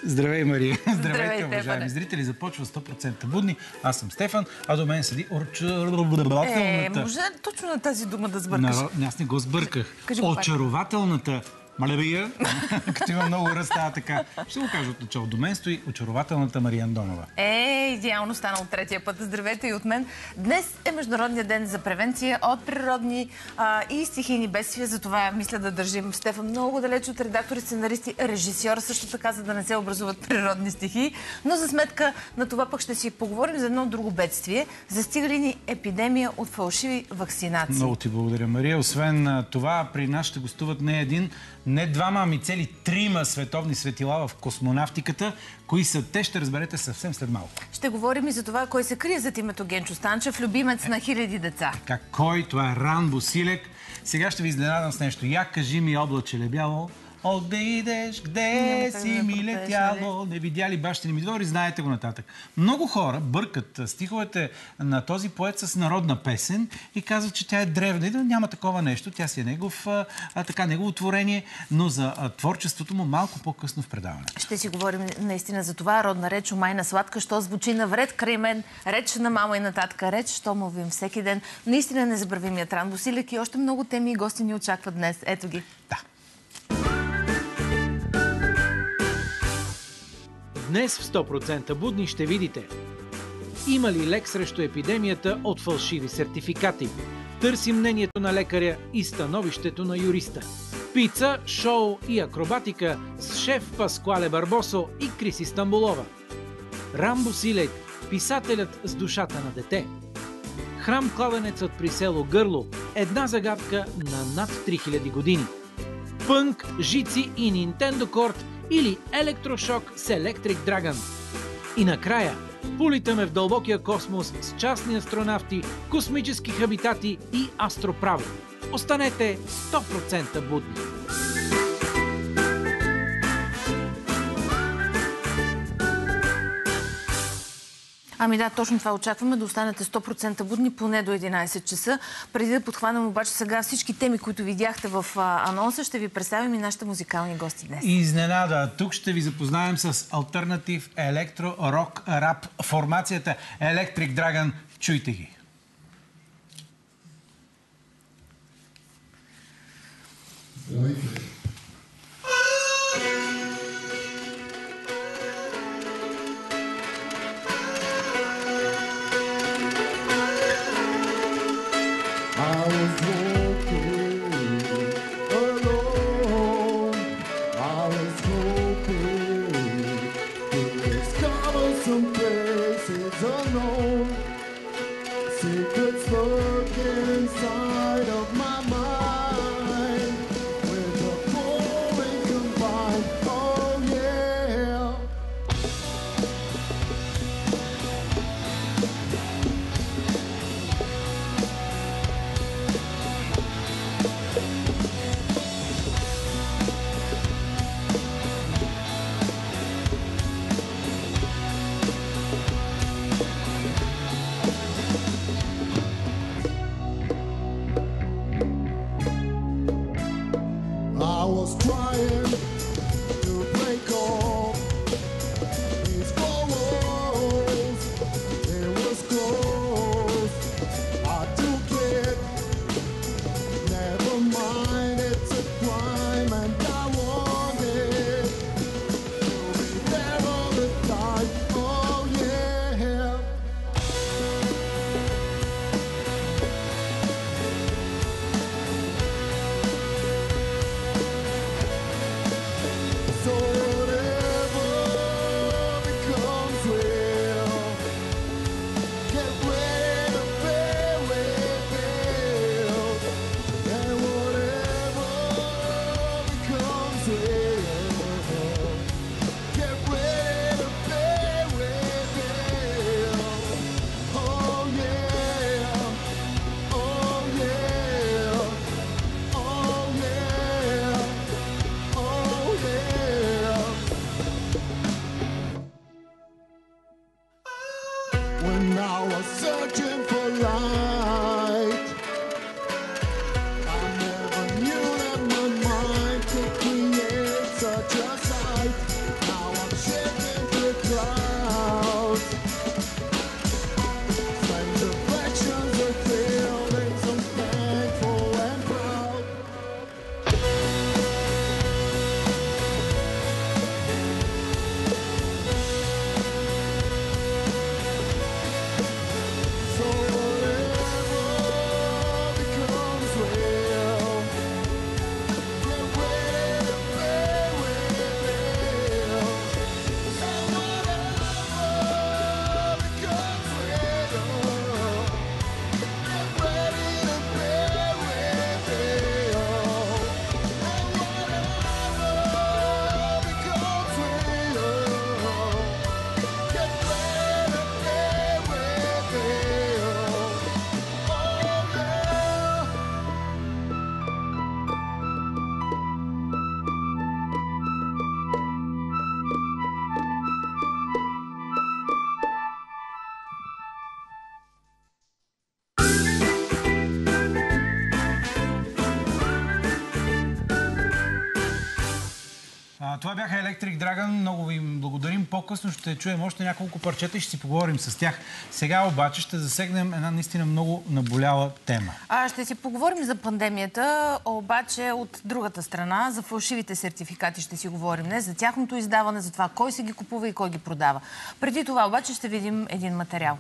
Здравей, Мария. Здравейте, Стефане. уважаеми зрители. Започва 100% будни. Аз съм Стефан, а до мен седи очарователната... Може точно на тази дума да сбъркаш? Аз не го сбърках. Кажи го пак. Очарователната Малевия, като има много ръста, така. Ще го кажа от начало. До мен стои очарователната Мария Андонова. Идеално стана от третия път. Здравейте и от мен. Днес е Международният ден за превенция от природни и стихийни бедствия. Затова мисля да държим Стефан много далеч от редактори, сценаристи, режисьор, също така, за да не се образуват природни стихии. Но за сметка на това пък ще си поговорим за едно друго бедствие. Застигали ни епидемия от фалшиви вакцинации. Много ти благодаря, Мария. Освен това, при нас ще гостуват не един, не двама, ами цели трима световни светила в космонавтиката. Кои са те, ще разберете съвсем след малко. Ще говорим и за това, кой се крие зад името Генчо Станчев, любимец на хиляди деца. Кой? Това е Рамбо Силек. Сега ще ви изненадам с нещо. Я кажи ми, облаче лебяло, къде идеш, къде си ми летяло? Не видя ли бащини ми двори? Знаете го нататък. Много хора бъркат стиховете на този поет с народна песен и казват, че тя е древна. И няма такова нещо. Тя си е негово творение, но за творчеството му малко по-късно в предаването. Ще си говорим наистина за това. Родна реч, омайна сладка, що звучи навред край мен, реч на мама и нататък, реч, що мовим всеки ден. Наистина незабравимият Рамбо Силек и още много теми и гости ни очакват днес. Ето ги. Да. Днес в 100% будни ще видите: има ли лек срещу епидемията от фалшиви сертификати? Търси мнението на лекаря и становището на юриста. Пица, шоу и акробатика с шеф Паскуале Барбосо и Криси Стамболова. Рамбо Силек, писателят с душата на дете. Храм-кладенецът при село Гърло, една загадка на над 3000 години. Пънк, жици и Nintendo Корт или електрошок с Electric Dragon. И накрая, политаме в дълбокия космос с частни астронавти, космически хабитати и астроправо. Останете 100% будни. Ами да, точно това очакваме, да останете 100% будни поне до 11 часа. Преди да подхванем обаче сега всички теми, които видяхте в анонса, ще ви представим и нашите музикални гости днес. Изненада. Тук ще ви запознаем с алтернатив електро, рок, рап формацията Electric Dragon. Чуйте ги. Това бяха Electric Dragon. Много ви благодарим. По-късно ще чуем още няколко парчета и ще си поговорим с тях. Сега обаче ще засегнем една наистина много наболяла тема. Ще си поговорим за пандемията, обаче от другата страна, за фалшивите сертификати ще си говорим днес, за тяхното издаване, за това кой се ги купува и кой ги продава. Преди това обаче ще видим един материал.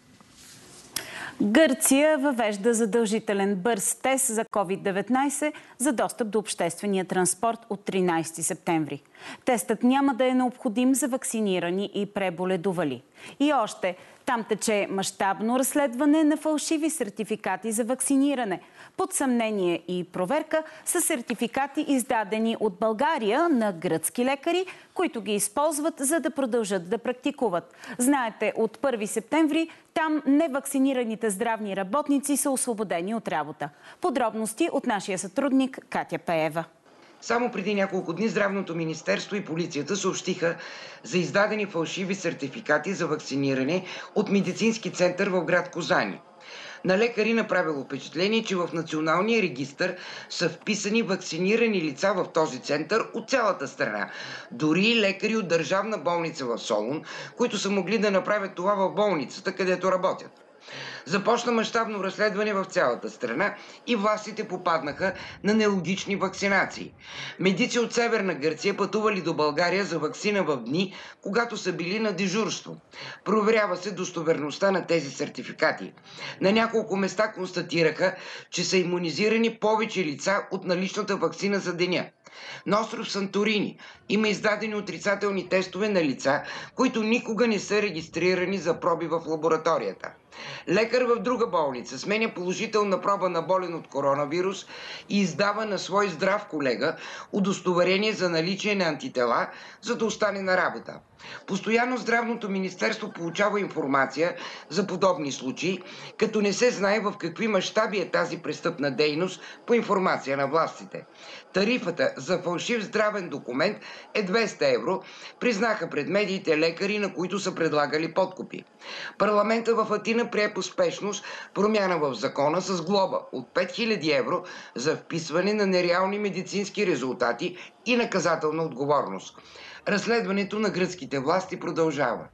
Гърция въвежда задължителен бърз тест за COVID-19 за достъп до обществения транспорт от 13 септември. Тестът няма да е необходим за вакцинирани и преболедували. И още, там тече мащабно разследване на фалшиви сертификати за вакциниране. Под съмнение и проверка са сертификати, издадени от България на гръцки лекари, които ги използват, за да продължат да практикуват. Знаете, от 1 септември там невакцинираните здравни работници са освободени от работа. Подробности от нашия сътрудник Катя Пеева. Само преди няколко дни Здравното министерство и полицията съобщиха за издадени фалшиви сертификати за вакциниране от медицински център в град Козани. На лекари направило впечатление, че в националния регистър са вписани вакцинирани лица в този център от цялата страна. Дори лекари от държавна болница в Солун, които са могли да направят това в болницата, където работят. Започна мащабно разследване в цялата страна и властите попаднаха на нелогични вакцинации. Медици от Северна Гърция пътували до България за ваксина в дни, когато са били на дежурство. Проверява се достоверността на тези сертификати. На няколко места констатираха, че са имунизирани повече лица от наличната ваксина за деня. На остров Санторини има издадени отрицателни тестове на лица, които никога не са регистрирани за проби в лабораторията. Лекар в друга болница сменя положителна проба на болен от коронавирус и издава на свой здрав колега удостоверение за наличие на антитела, за да остане на работа. Постоянно Здравното министерство получава информация за подобни случаи, като не се знае в какви мащаби е тази престъпна дейност по информация на властите. Тарифата за фалшив здравен документ е 200 евро, признаха пред медиите лекари, на които са предлагали подкупи. Парламента в Атина прие по спешност промяна в закона с глоба от 5000 евро за вписване на нереални медицински резултати и наказателна отговорност. Разследването на гръцките власти продължава.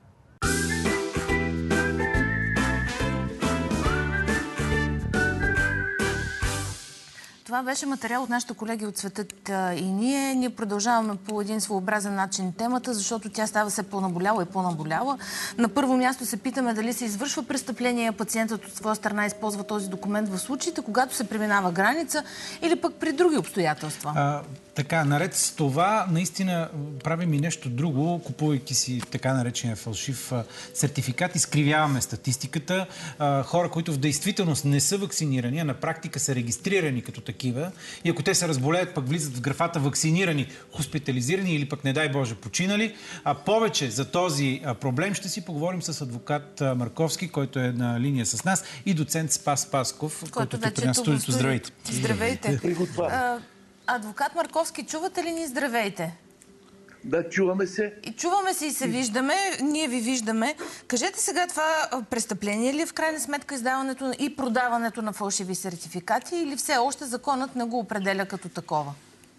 Това беше материал от нашите колеги от Светът и ние. Ние продължаваме по един своеобразен начин темата, защото тя става все по-наболяла и по-наболяла. На първо място се питаме дали се извършва престъпление, пациентът от своя страна използва този документ в случаите, когато се преминава граница или пък при други обстоятелства. Така, наред с това, наистина правим и нещо друго, купувайки си така наречения фалшив сертификат, изкривяваме статистиката. Хора, които в действителност не са вакцинирани, а на практика са регистрирани като такива, и ако те се разболеят, пък влизат в графата вакцинирани, хоспитализирани или пък, не дай Боже, починали. Повече за този проблем ще си поговорим с адвокат Марковски, който е на линия с нас, и доцент Спас Пасков, който е при нас студиото. Здравейте! Здравейте! Адвокат Марковски, чувате ли ни? Здравейте! Да, чуваме се. И чуваме се и се виждаме. Ние ви виждаме. Кажете сега, това престъпление ли е в крайна сметка издаването и продаването на фалшиви сертификати, или все още законът не го определя като такова?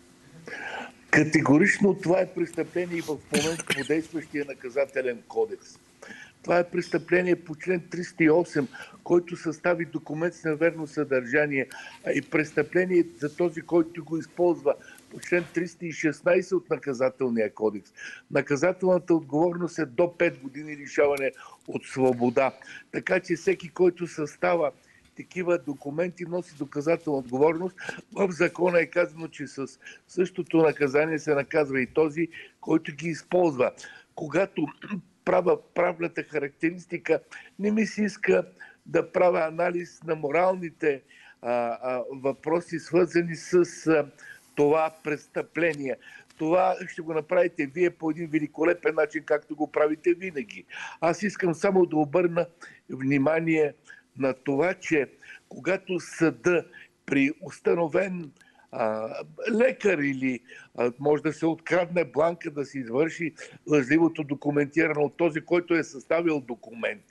Категорично това е престъпление и в момента по действащия наказателен кодекс. Това е престъпление по член 308, който състави документ с неверно съдържание, и престъпление за този, който го използва по член 316 от наказателния кодекс. Наказателната отговорност е до 5 години лишаване от свобода. Така че всеки, който състава такива документи, носи доказателна отговорност. В закона е казано, че с същото наказание се наказва и този, който ги използва. Когато правната характеристика, не ми се иска да правя анализ на моралните въпроси, свързани с това престъпление. Това ще го направите вие по един великолепен начин, както го правите винаги. Аз искам само да обърна внимание на това, че когато съда при установен лекар или може да се открадне бланка, да се извърши лъжливото документиране от този, който е съставил документа,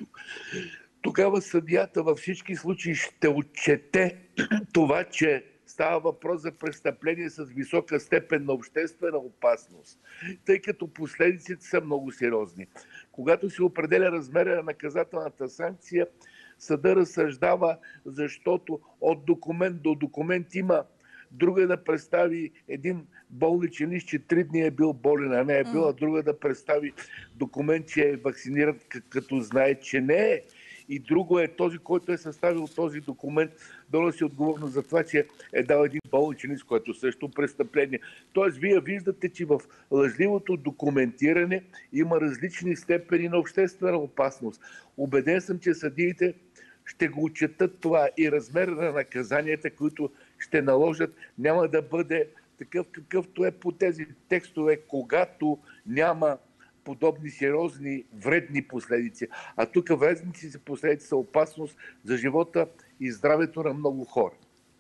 тогава съдията във всички случаи ще отчете това, че става въпрос за престъпление с висока степен на обществена опасност, тъй като последиците са много сериозни. Когато се определя размера на наказателната санкция, съда разсъждава, защото от документ до документ има друга да представи един болничен лист, че 3 дни е бил болен, а не е бил, а друга да представи документ, че е вакциниран, като знае, че не е. И друго е този, който е съставил този документ, да носи отговорност за това, че е дал един болничен лист, което също престъпление. Тоест, вие виждате, че в лъжливото документиране има различни степени на обществена опасност. Убеден съм, че съдиите ще го отчетат това и размер на наказанията, които ще наложат, няма да бъде такъв, какъвто е по тези текстове, когато няма подобни сериозни вредни последици. А тук вредните последици са опасност за живота и здравето на много хора.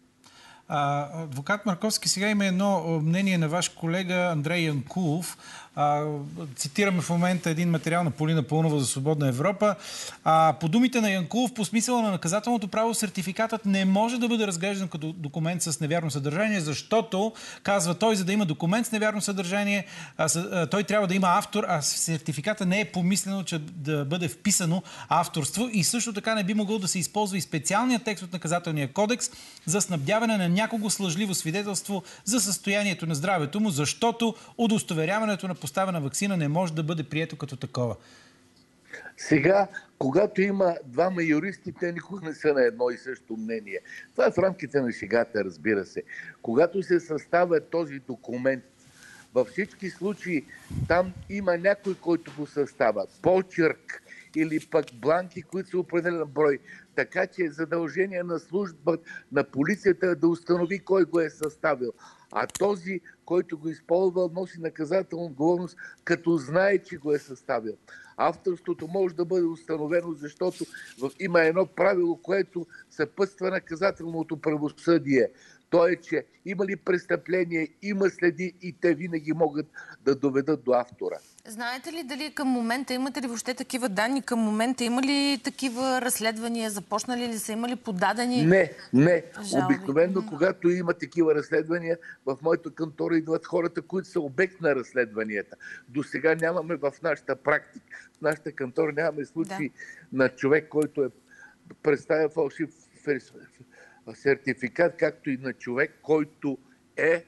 Адвокат Марковски, сега има едно мнение на ваш колега Андрей Янкулов. Цитираме в момента един материал на Полина Пълнова за Свободна Европа. По думите на Янкулов, по смисъла на наказателното право, сертификатът не може да бъде разглеждан като документ с невярно съдържание, защото, казва той, за да има документ с невярно съдържание, той трябва да има автор, а в сертификата не е помислено, че да бъде вписано авторство и също така не би могъл да се използва и специалният текст от наказателния кодекс за снабдяване на някого с лъжливо свидетелство за състоянието на здравето му, защото удостоверяването на поставена ваксина не може да бъде прието като такова. Сега, когато има двама юристи, те никога не са на едно и също мнение. Това е в рамките на шегата, разбира се. Когато се съставя този документ, във всички случаи там има някой, който го състава. Почерк или пък бланки, които са определен брой. Така че задължение на служба на полицията да установи кой го е съставил. А този, който го използвал, носи наказателна отговорност, като знае, че го е съставил. Авторството може да бъде установено, защото има едно правило, което съпътства наказателното правосъдие. То е, че има ли престъпление, има следи и те винаги могат да доведат до автора. Знаете ли дали към момента, имате ли въобще такива данни, към момента има ли такива разследвания, започнали ли са, има ли подадени? Не. Жалби. Обикновено, когато има такива разследвания, в моята кантора идват хората, които са обект на разследванията. До сега нямаме в нашата практика, в нашата кантора нямаме случаи на човек, който е представя фалшив сертификат, както и на човек, който е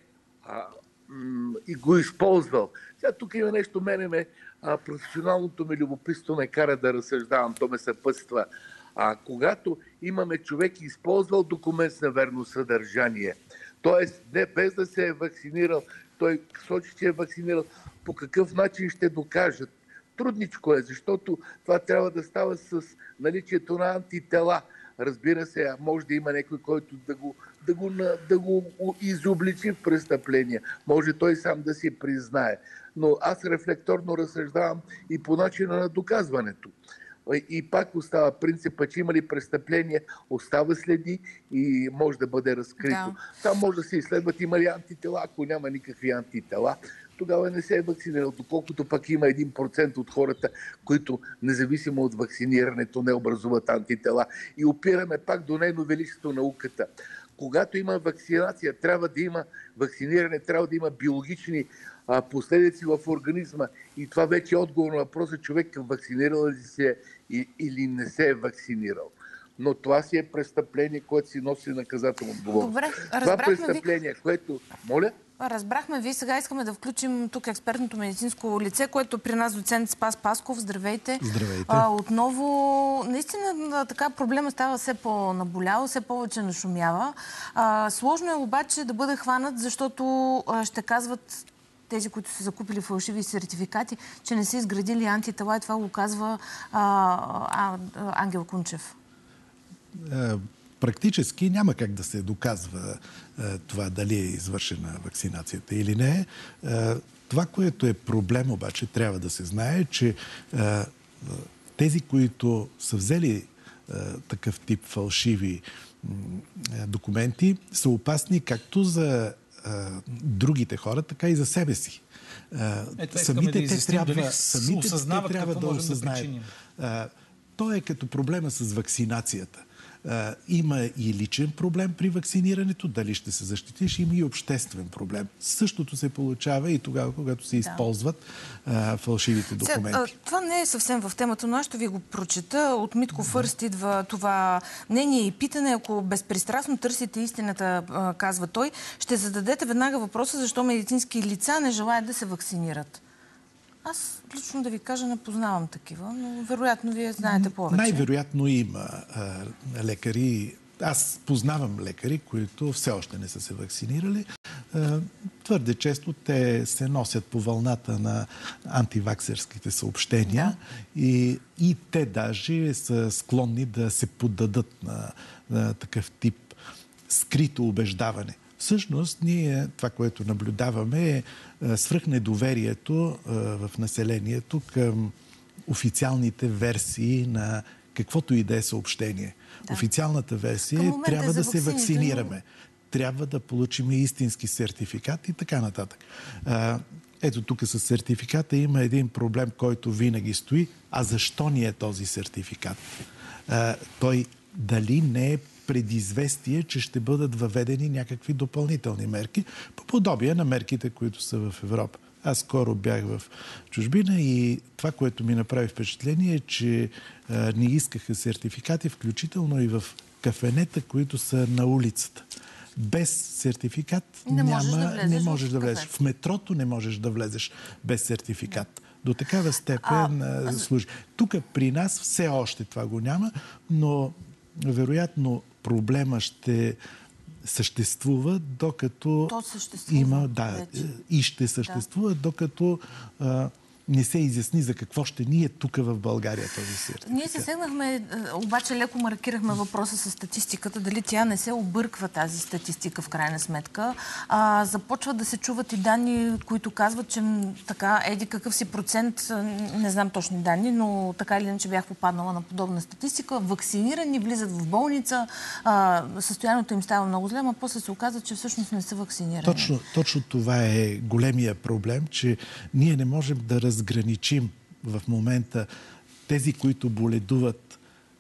и го използвал. Сега тук има нещо, професионалното ми любопитство ме кара да разсъждавам, то ме съпътства. Когато имаме човек използвал документ с неверно съдържание, т.е. не без да се е вакцинирал, той сочи, че е вакцинирал, по какъв начин ще докажат? Трудничко е, защото това трябва да става с наличието на антитела. Разбира се, може да има някой, който да го изобличи в престъпление. Може той сам да си признае. Но аз рефлекторно разсъждавам и по начина на доказването. И пак остава принципа, че има ли престъпление, остава следи и може да бъде разкрито. Да. Там може да се изследват има ли антитела. Ако няма никакви антитела, тогава не се е вакцинирал. Доколкото пък има 1% от хората, които независимо от вакцинирането не образуват антитела. И опираме пак до нейно величество науката. Когато има вакцинация, трябва да има вакциниране, трябва да има биологични последици в организма. И това вече е отговор на въпроса човек вакцинирал ли се или не се е вакцинирал. Но това си е престъпление, което си носи наказателна отговорност. Добре, това престъпление, което... Моля? Разбрахме ви. Сега искаме да включим тук експертното медицинско лице, което при нас доцент Спас Пасков. Здравейте. Здравейте. Отново, наистина така проблема става все по-наболял, все повече нашумява. Сложно е обаче да бъде хванат, защото ще казват тези, които са закупили фалшиви сертификати, че не са изградили антитела и това го казва Ангел Кунчев. Практически няма как да се доказва това дали е извършена вакцинацията или не. Това, което е проблем обаче, трябва да се знае, че тези, които са взели такъв тип фалшиви документи, са опасни както за другите хора, така и за себе си. Самите те трябва да осъзнаят. То е като проблема с вакцинацията. Има и личен проблем при вакцинирането, дали ще се защитиш, има и обществен проблем. Същото се получава и тогава, когато се използват фалшивите документи. Това не е съвсем в темата, но аз ще ви го прочета. От Митко Фърст идва това мнение и питане. Ако безпристрастно търсите истината, казва той, ще зададете веднага въпроса защо медицински лица не желаят да се вакцинират. Аз лично да ви кажа, не познавам такива, но вероятно вие знаете повече. Най-вероятно има лекари. Аз познавам лекари, които все още не са се вакцинирали. Твърде често те се носят по вълната на антиваксерските съобщения и те даже са склонни да се поддадат на такъв тип скрито убеждаване. Всъщност, ние това, което наблюдаваме е свръхнедоверието в населението към официалните версии на каквото и да е съобщение. Официалната версия е трябва да се вакцинираме. Трябва да получим истински сертификат и така нататък. Ето тук с сертификата има един проблем, който винаги стои. А защо ни е този сертификат? Той дали не е предизвестие, че ще бъдат въведени някакви допълнителни мерки, по подобие на мерките, които са в Европа. Аз скоро бях в чужбина и това, което ми направи впечатление е, че ни искаха сертификати, включително и в кафенета, които са на улицата. Без сертификат не можеш да влезеш. В метрото не можеш да влезеш без сертификат. До такава степен служи. Тук при нас все още това го няма, но вероятно проблема ще съществува, докато има... и ще съществува, докато не се изясни за какво ще ни е тук в България този сертификат. Ние се седнахме, обаче леко маркирахме въпроса с статистиката, дали тя не се обърква тази статистика в крайна сметка. Започват да се чуват и данни, които казват, че така, еди какъв си процент, не знам точни данни, но така или иначе бях попаднала на подобна статистика. Вакцинирани влизат в болница, състоянието им става много зле, а после се оказва, че всъщност не са вакцинирани. Точно това е големия проблем, че ние не можем да разграничим в момента тези, които боледуват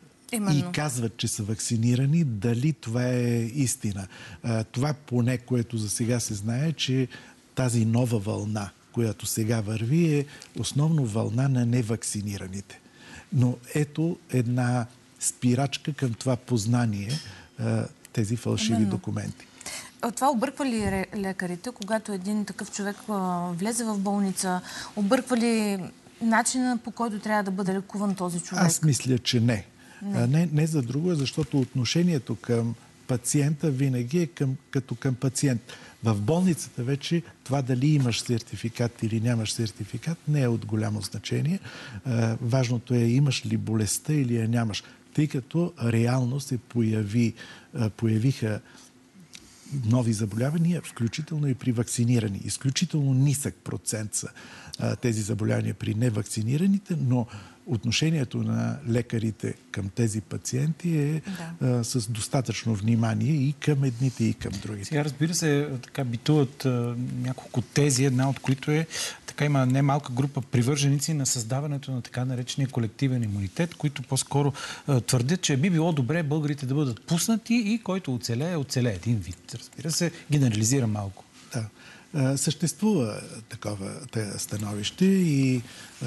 и казват, че са вакцинирани, дали това е истина. Това поне, което за сега се знае, че тази нова вълна, която сега върви, е основно вълна на невакцинираните. Но ето една спирачка към това познание, тези фалшиви документи. Това обърква ли лекарите, когато един такъв човек влезе в болница? Обърква ли начина, по който трябва да бъде лекуван този човек? Аз мисля, че не. Не за друго, защото отношението към пациента винаги е като към пациент. В болницата вече това дали имаш сертификат или нямаш сертификат не е от голямо значение. Важното е имаш ли болестта или я нямаш. Тъй като реално се появиха нови заболявания, включително и при вакцинирани. Изключително нисък процент са тези заболявания при невакцинираните, но отношението на лекарите към тези пациенти е с достатъчно внимание и към едните, и към другите. Сега, разбира се, така битуват няколко тези, една от които е така има немалка група привърженици на създаването на така наречения колективен имунитет, които по-скоро твърдят, че би било добре българите да бъдат пуснати и който оцелее един вид. Разбира се, генерализира малко. Да. Съществува такова становище и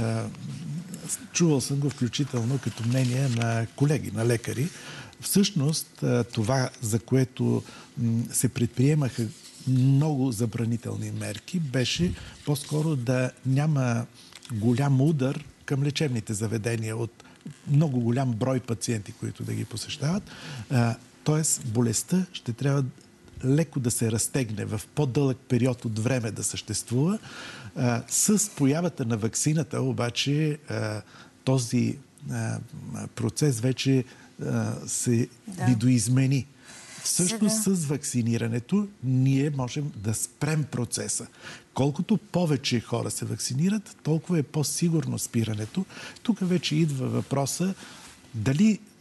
чувал съм го включително като мнение на колеги, на лекари. Всъщност това, за което се предприемаха много забранителни мерки, беше по-скоро да няма голям удар към лечебните заведения от много голям брой пациенти, които да ги посещават. Тоест болестта ще трябва леко да се разтегне, в по-дълъг период от време да съществува. С появата на ваксината обаче този процес вече се видоизмени. Всъщност с вакцинирането ние можем да спрем процеса. Колкото повече хора се вакцинират, толкова е по-сигурно спирането. Тук вече идва въпроса дали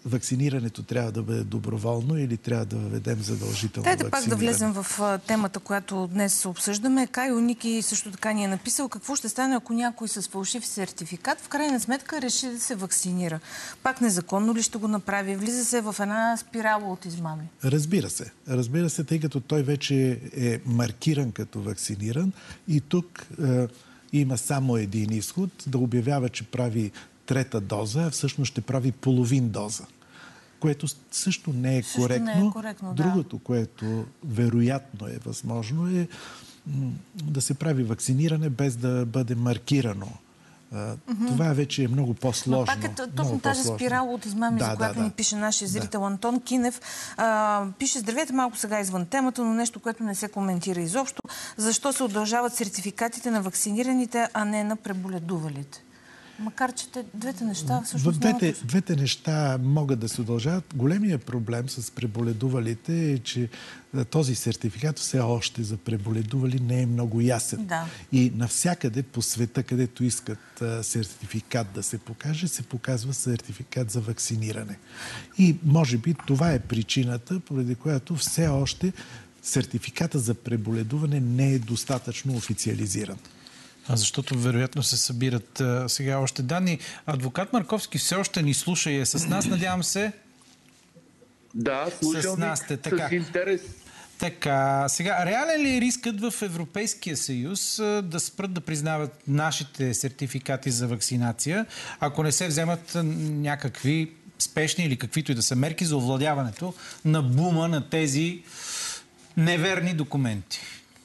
вакцинирането трябва да бъде доброволно или трябва да въведем задължително Дайте вакциниране. пак да влезем в темата, която днес обсъждаме. Кайо Ники също така ни е написал какво ще стане, ако някой с фалшив сертификат в крайна сметка реши да се вакцинира. Пак незаконно ли ще го направи? Влиза се в една спирала от измами. Разбира се. Разбира се, тъй като той вече е маркиран като вакциниран и тук има само един изход да обявява, че прави трета доза, а всъщност ще прави половин доза. Което също не е коректно. Не е коректно, да. Другото, което вероятно е възможно, е да се прави вакциниране без да бъде маркирано. Това вече е много по-сложно. Но пак е точно тази спирала от измами, за която ни пише нашия зрител Антон Кинев. Пише: здравейте, малко сега извън темата, но нещо, което не се коментира изобщо. Защо се удължават сертификатите на вакцинираните, а не на преболедувалите? Макар че двете неща всъщност двете неща могат да се удължават. Големият проблем с преболедувалите е, че този сертификат все още за преболедували не е много ясен. Да. И навсякъде по света, където искат сертификат да се покаже, се показва сертификат за вакциниране. И може би това е причината, поради която все още сертификата за преболедуване не е достатъчно официализиран. Защото вероятно се събират сега още данни. Адвокат Марковски все още ни слуша и е с нас, надявам се. Да, слушам с нас сте. Така. С интерес. Така, сега, реален ли е рискът в Европейския съюз да спрат да признават нашите сертификати за вакцинация, ако не се вземат някакви спешни или каквито и да са мерки за овладяването на бума на тези неверни документи?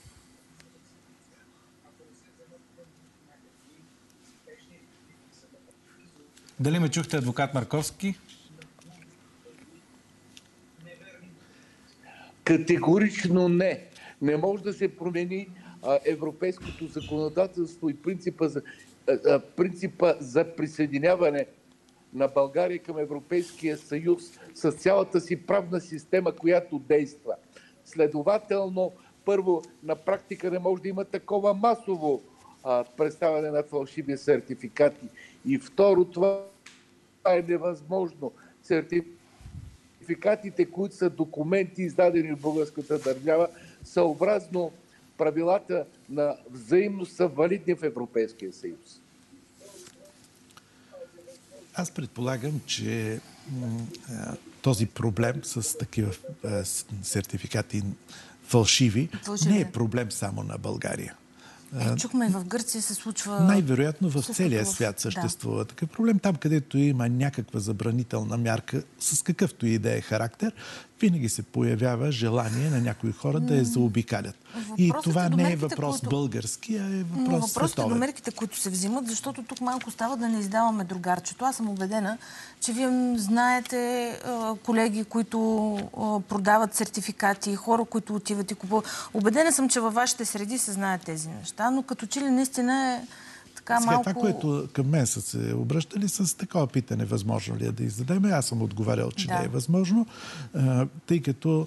Дали ме чухте, адвокат Марковски? Категорично не. Не може да се промени европейското законодателство и принципа за присъединяване на България към Европейския съюз с цялата си правна система, която действа. Следователно, първо, на практика не може да има такова масово представяне на фалшиви сертификати. И второ, това е невъзможно. Сертификатите, които са документи, издадени от българската държава, съобразно правилата на взаимност са валидни в Европейския съюз. Аз предполагам, че този проблем с такива сертификати фалшиви не е проблем само на България. Чухме и в Гърция се случва... Най-вероятно в целия свят съществува такъв проблем. Там, където има някаква забранителна мярка, с какъвто и да е характер, винаги се появява желание на някои хора да я заобикалят. И това не е въпрос български, а е въпрос въпросът световен. До мерките, които се взимат, защото тук малко става да не издаваме другарчето. Аз съм убедена, че вие знаете колеги, които продават сертификати, хора, които отиват и купуват. Убедена съм, че във вашите среди се знаят тези неща, но като че ли наистина е така малко... Това, което към мен са се обръщали с такова питане, възможно ли е да издадеме, аз съм отговарял, че не е възможно, тъй като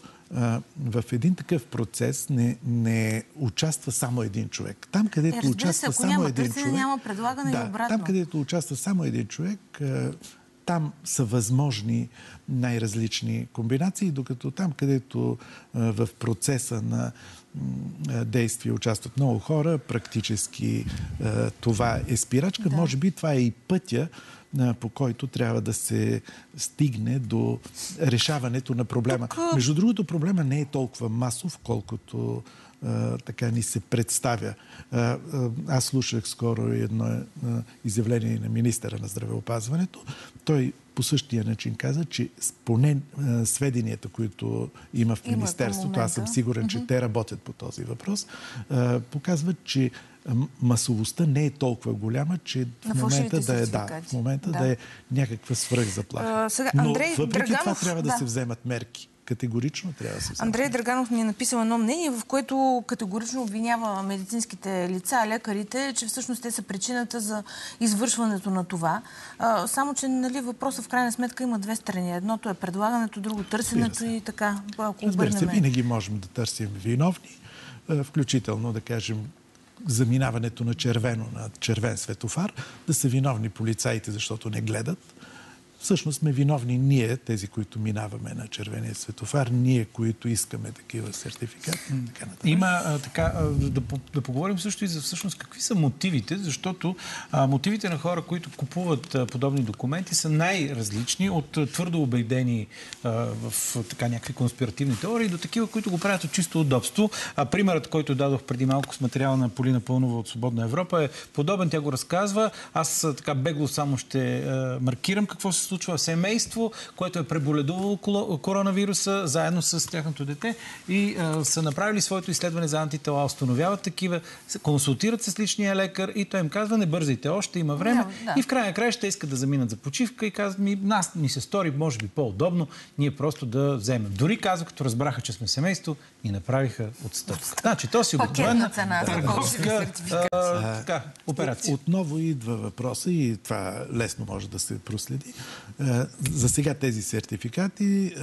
в един такъв процес не участва само един човек. Там, където участва само един човек... няма предлагане и обратно. Там, където участва само един човек, там са възможни най-различни комбинации, докато там, където в процеса на действия участват много хора, практически това е спирачка. Да. Може би това е и пътя, по който трябва да се стигне до решаването на проблема. Между другото, проблема не е толкова масов, колкото така ни се представя. Аз слушах скоро едно изявление на министъра на здравеопазването. Той по същия начин каза, че поне сведенията, които има в Министерството, аз съм сигурен, че те работят по този въпрос, показват, че масовостта не е толкова голяма, че в момента да е някаква свръхзаплаха. Но въпреки това трябва да се вземат мерки. Категорично трябва да се вземе. Андрей Драганов ни е написал едно мнение, в което категорично обвинява медицинските лица, лекарите, че всъщност те са причината за извършването на това. Само, че въпросът в крайна сметка има две страни. Едното е предлагането, друго търсенето и така. Разбира се, винаги можем да търсим виновни, включително да кажем заминаването на червен светофар, да са виновни полицаите, защото не гледат. всъщност сме виновни ние, тези, които минаваме на червения светофар, ние, които искаме такива сертификати. Има да поговорим също и за всъщност какви са мотивите, защото мотивите на хора, които купуват подобни документи, са най-различни от твърдо убедени в някакви конспиративни теории до такива, които го правят от чисто удобство. Примерът, който дадох преди малко с материала на Полина Пълнова от Свободна Европа е подобен. Тя го разказва. Аз така бегло само ще маркирам какво се случва в семейство, което е преболедувало коронавируса заедно с тяхното дете и са направили своето изследване за антитела, установяват такива, консултират се с личния лекар и той им казва: не бързайте още, има време. И в края на края ще искат да заминат за почивка и казват: нас ни се стори, може би по-удобно, ние просто да вземем. Дори казва, като разбраха, че сме семейство, ни направиха отстъпка. Значи, то си обикновена търговска операция. Отново идва въпроса и това лесно може да се проследи. За сега тези сертификати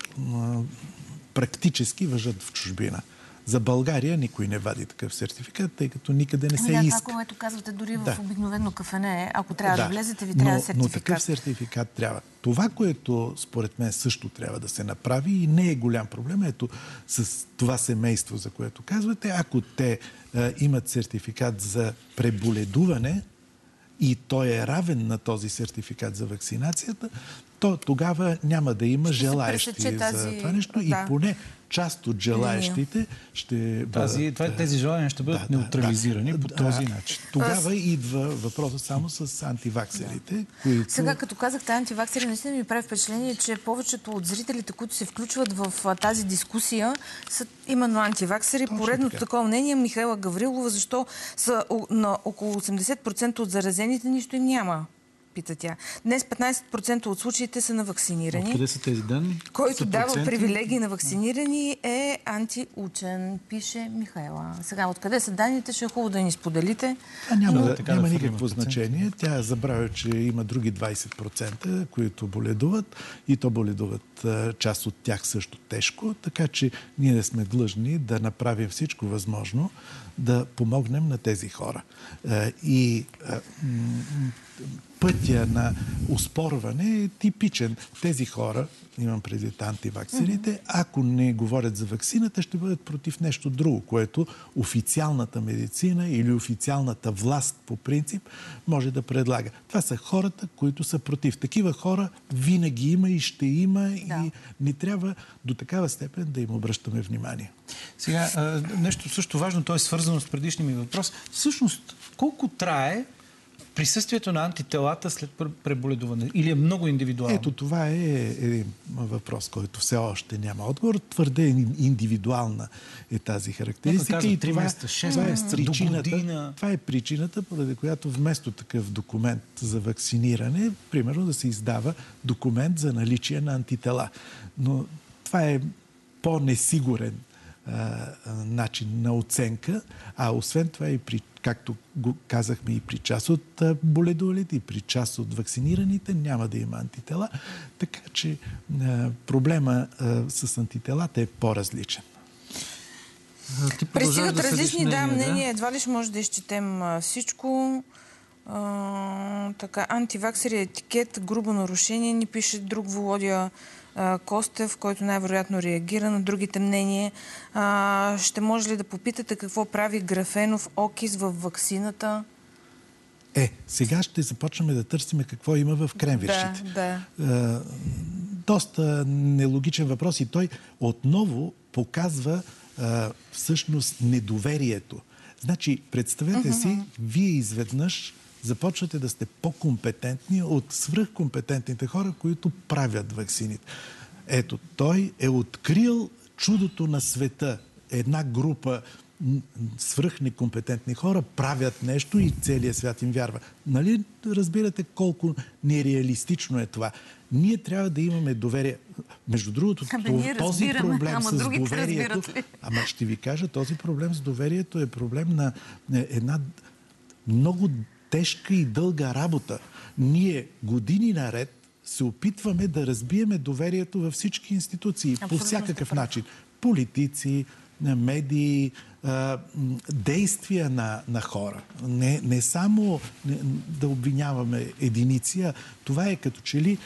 практически важат в чужбина. За България никой не вади такъв сертификат, тъй като никъде не се иска. Това, което казвате, дори в обикновено кафене, ако трябва да влезете, ви трябва сертификат. Но такъв сертификат трябва. Това, което според мен също трябва да се направи и не е голям проблем, ето с това семейство, за което казвате, ако те имат сертификат за преболедуване и той е равен на този сертификат за вакцинацията, то тогава няма да има желаещи за това нещо и поне част от желаещите ще бъдат... Тези желания ще бъдат неутрализирани по този начин. Тогава идва въпросът само с антиваксерите, които... Сега, като казахте антиваксери, наистина ми прави впечатление, че повечето от зрителите, които се включват в тази дискусия, са именно антиваксери. Поредното такова мнение Михаела Гаврилова, защо са на около 80% от заразените нищо им няма. Пита тя. Днес 15% от случаите са на вакцинирани. Откъде са тези данни? Който дава привилегии на вакцинирани е антиучен, пише Михаела. Сега, откъде са данните, ще е хубаво да ни споделите. Няма никакво значение. Тя забравя, че има други 20%, които боледуват и то боледуват част от тях също тежко, така че ние сме длъжни да направим всичко възможно да помогнем на тези хора. И пътя на оспорване е типичен. Тези хора, имам предвид антиваксерите, ако не говорят за ваксината, ще бъдат против нещо друго, което официалната медицина или официалната власт по принцип може да предлага. Това са хората, които са против. Такива хора винаги има и ще има и не трябва до такава степен да им обръщаме внимание. Сега, нещо също важно, то е свързано с предишния ми въпрос. Всъщност, колко трае присъствието на антителата след преболедуване? Или е много индивидуално? Ето, това е въпрос, който все още няма отговор. Твърде индивидуална е тази характеристика. И 3 месеца, 6 месеца, до година. Това е причината, поради която вместо такъв документ за вакциниране, примерно да се издава документ за наличие на антитела. Но това е по-несигурен начин на оценка, а освен това и както го казахме и при част от боледувалите, и при част от вакцинираните няма да има антитела, така че проблема с антителата е по-различен. Пристигат различни мнения, едва ли ще може да изчетем всичко. Антиваксери етикет, грубо нарушение, ни пише друг Володя Костев, който най-вероятно реагира на другите мнения. Ще може ли да попитате какво прави графенов окис в ваксината? Сега ще започнем да търсим какво има в кренвиршите. Доста нелогичен въпрос и той отново показва всъщност недоверието. Значи, представете си, вие изведнъж започвате да сте по-компетентни от свръхкомпетентните хора, които правят ваксините. Ето, той е открил чудото на света. Една група свръхнекомпетентни хора правят нещо и целият свят им вярва. Нали разбирате колко нереалистично е това? Ние трябва да имаме доверие. Между другото, този проблем с доверието... ще ви кажа, този проблем с доверието е проблем на една много тежка и дълга работа. Ние години наред се опитваме да разбиеме доверието във всички институции. По всякакъв начин. Политици, медии, действия на хора. Не само да обвиняваме единици, а това е като че ли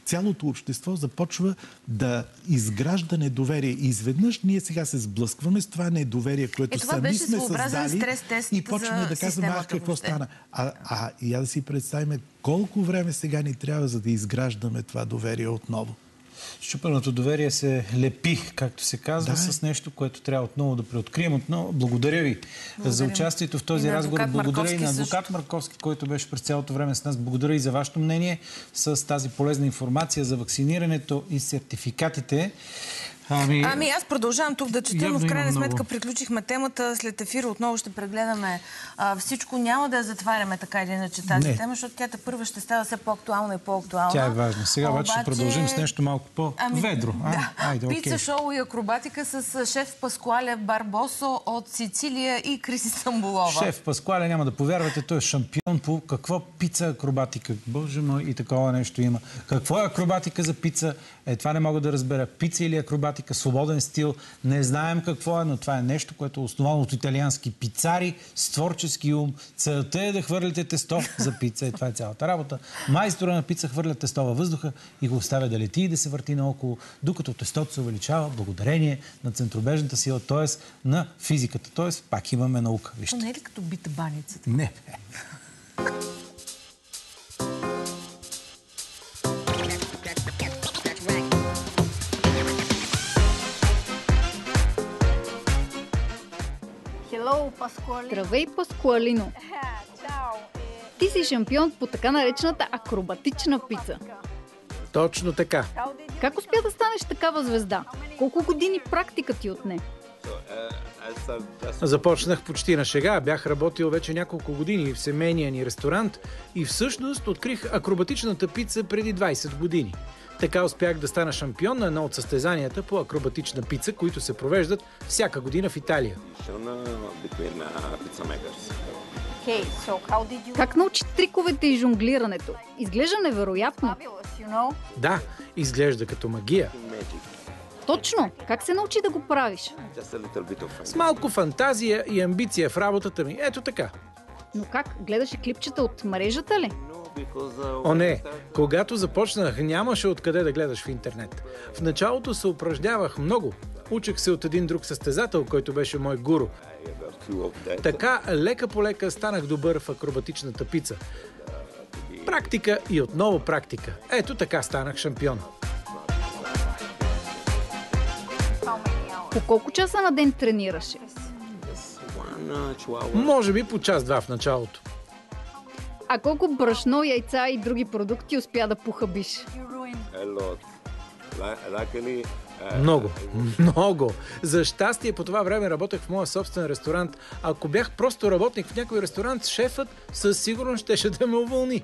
цялото общество започва да изгражда недоверие. И изведнъж ние сега се сблъскваме с това недоверие, което сами сме създали и почваме да казваме, какво стана. И да си представим колко време сега ни трябва, за да изграждаме това доверие отново. Счупеното доверие се лепи, както се казва, с нещо, което трябва отново да преоткрием. Отново благодаря ви за участието в този разговор. Благодаря и на адвокат Марковски, който беше през цялото време с нас. Благодаря и за вашето мнение с тази полезна информация за вакцинирането и сертификатите. Аз продължавам тук да чета, но в крайна сметка приключихме темата. След ефира отново ще прегледаме всичко. Няма да я затваряме така или иначе тази тема, защото тя първа ще става все по-актуална и по-актуална. Тя е важна. Сега обаче ще продължим с нещо малко по-ведро. Пица, шоу и акробатика с шеф Паскуале Барбосо от Сицилия и Криси Стамбулова. Шеф Паскуале, няма да повярвате, той е шампион по какво пица акробатика. Боже мой, и такова нещо има. Какво е акробатика за пица? Това не мога да разбера. Пица или акробатика? Свободен стил. Не знаем какво е, но това е нещо, което е основано от италиански пицари с творчески ум. Целта е да хвърляте тесто за пица и това е цялата работа. Майстора на пица хвърля тесто във въздуха и го оставя да лети и да се върти наоколо, докато тестото се увеличава благодарение на центробежната сила, т.е. на физиката. Т.е. пак имаме наука. Това не е ли като бита баницата? Не. Здравей, Паскуалино! Ти си шампион по така наречената акробатична пица. Точно така. Как успя да станеш такава звезда? Колко години практика ти отне? Започнах почти на шега. Бях работил вече няколко години в семейния ни ресторант и всъщност открих акробатичната пица преди 20 години. Така успях да стана шампион на едно от състезанията по акробатична пица, които се провеждат всяка година в Италия. Как научи триковете и жонглирането? Изглежда невероятно. Да, изглежда като магия. Точно! Как се научи да го правиш? С малко фантазия и амбиция в работата ми. Ето така. Но как? Гледаше клипчета от мрежата ли? О, не! Когато започнах, нямаше откъде да гледаш в интернет. В началото се упражнявах много. Учех се от един друг състезател, който беше мой гуру. Така, лека по лека станах добър в акробатичната пица. Практика и отново практика. Ето така станах шампион. По колко часа на ден тренираше? Може би по час-два в началото. А колко брашно, яйца и други продукти успя да похабиш? Много, много. За щастие по това време работех в моя собствен ресторант. Ако бях просто работник в някой ресторант, шефът със сигурност щеше да ме уволни.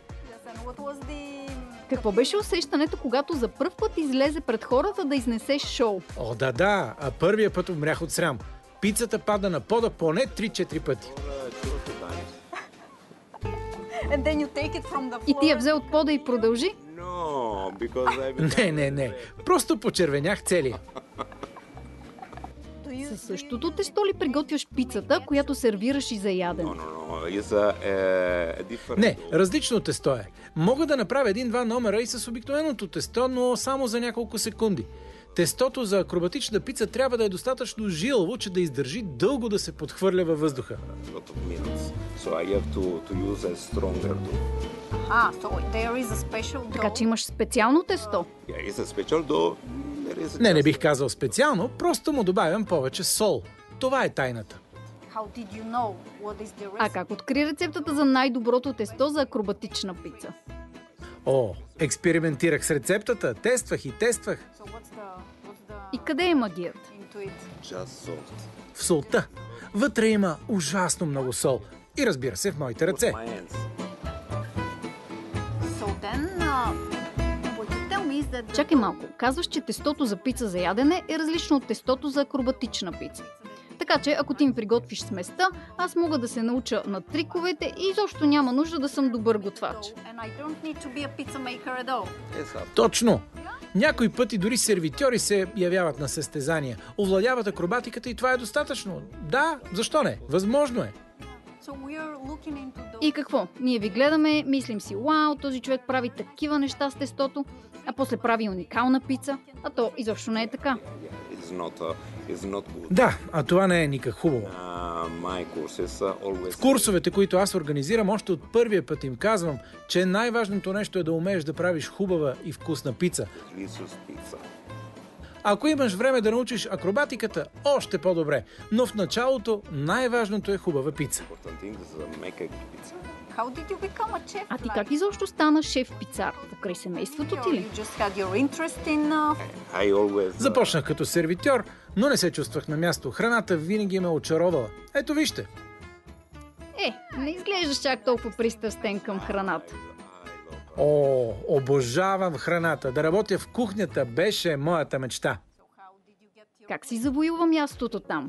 Какво беше усещането, когато за пръв път излезе пред хората да изнесеш шоу? О, да. А първия път умрях от срам. Пицата пада на пода поне 3-4 пъти. И ти я взе от пода и продължи? Не. Просто почервенях целия. Със същото тесто ли приготвяш пицата, която сервираш и за ядене? Не, различно тесто е. Мога да направя 1-2 номера и с обикновеното тесто, но само за няколко секунди. Тестото за акробатична пица трябва да е достатъчно жилаво, че да издържи дълго да се подхвърля във въздуха. Така че имаш специално тесто? Не бих казал специално, просто му добавям повече сол. Това е тайната. А как откри рецептата за най-доброто тесто за акробатична пица? Експериментирах с рецептата, тествах. И къде е магията? В солта. Вътре има ужасно много сол. И разбира се, в моите ръце. Чакай малко. Казваш, че тестото за пица за ядене е различно от тестото за акробатична пица. Така че, ако ти ми приготвиш сместа, аз мога да се науча на триковете и изобщо няма нужда да съм добър готвач. Точно! Някои пъти дори сервитьори се явяват на състезания. Овладяват акробатиката и това е достатъчно. Да, защо не? Възможно е. И какво? Ние ви гледаме, мислим си, вау, този човек прави такива неща с тестото, а после прави уникална пица, а то изобщо не е така. Да, а това не е никак хубаво. В курсовете, които аз организирам, още от първия път им казвам, че най-важното нещо е да умееш да правиш хубава и вкусна пица. Ако имаш време да научиш акробатиката, още по-добре. Но в началото най-важното е хубава пица. А ти как изобщо стана шеф-пицар? Покрай семейството ти ли? Започнах като сервитьор, но не се чувствах на място. Храната винаги ме очаровала. Ето вижте. Не изглеждаш чак толкова пристрастен към храната. О, обожавам храната. Да работя в кухнята беше моята мечта. Как си завоюва мястото там?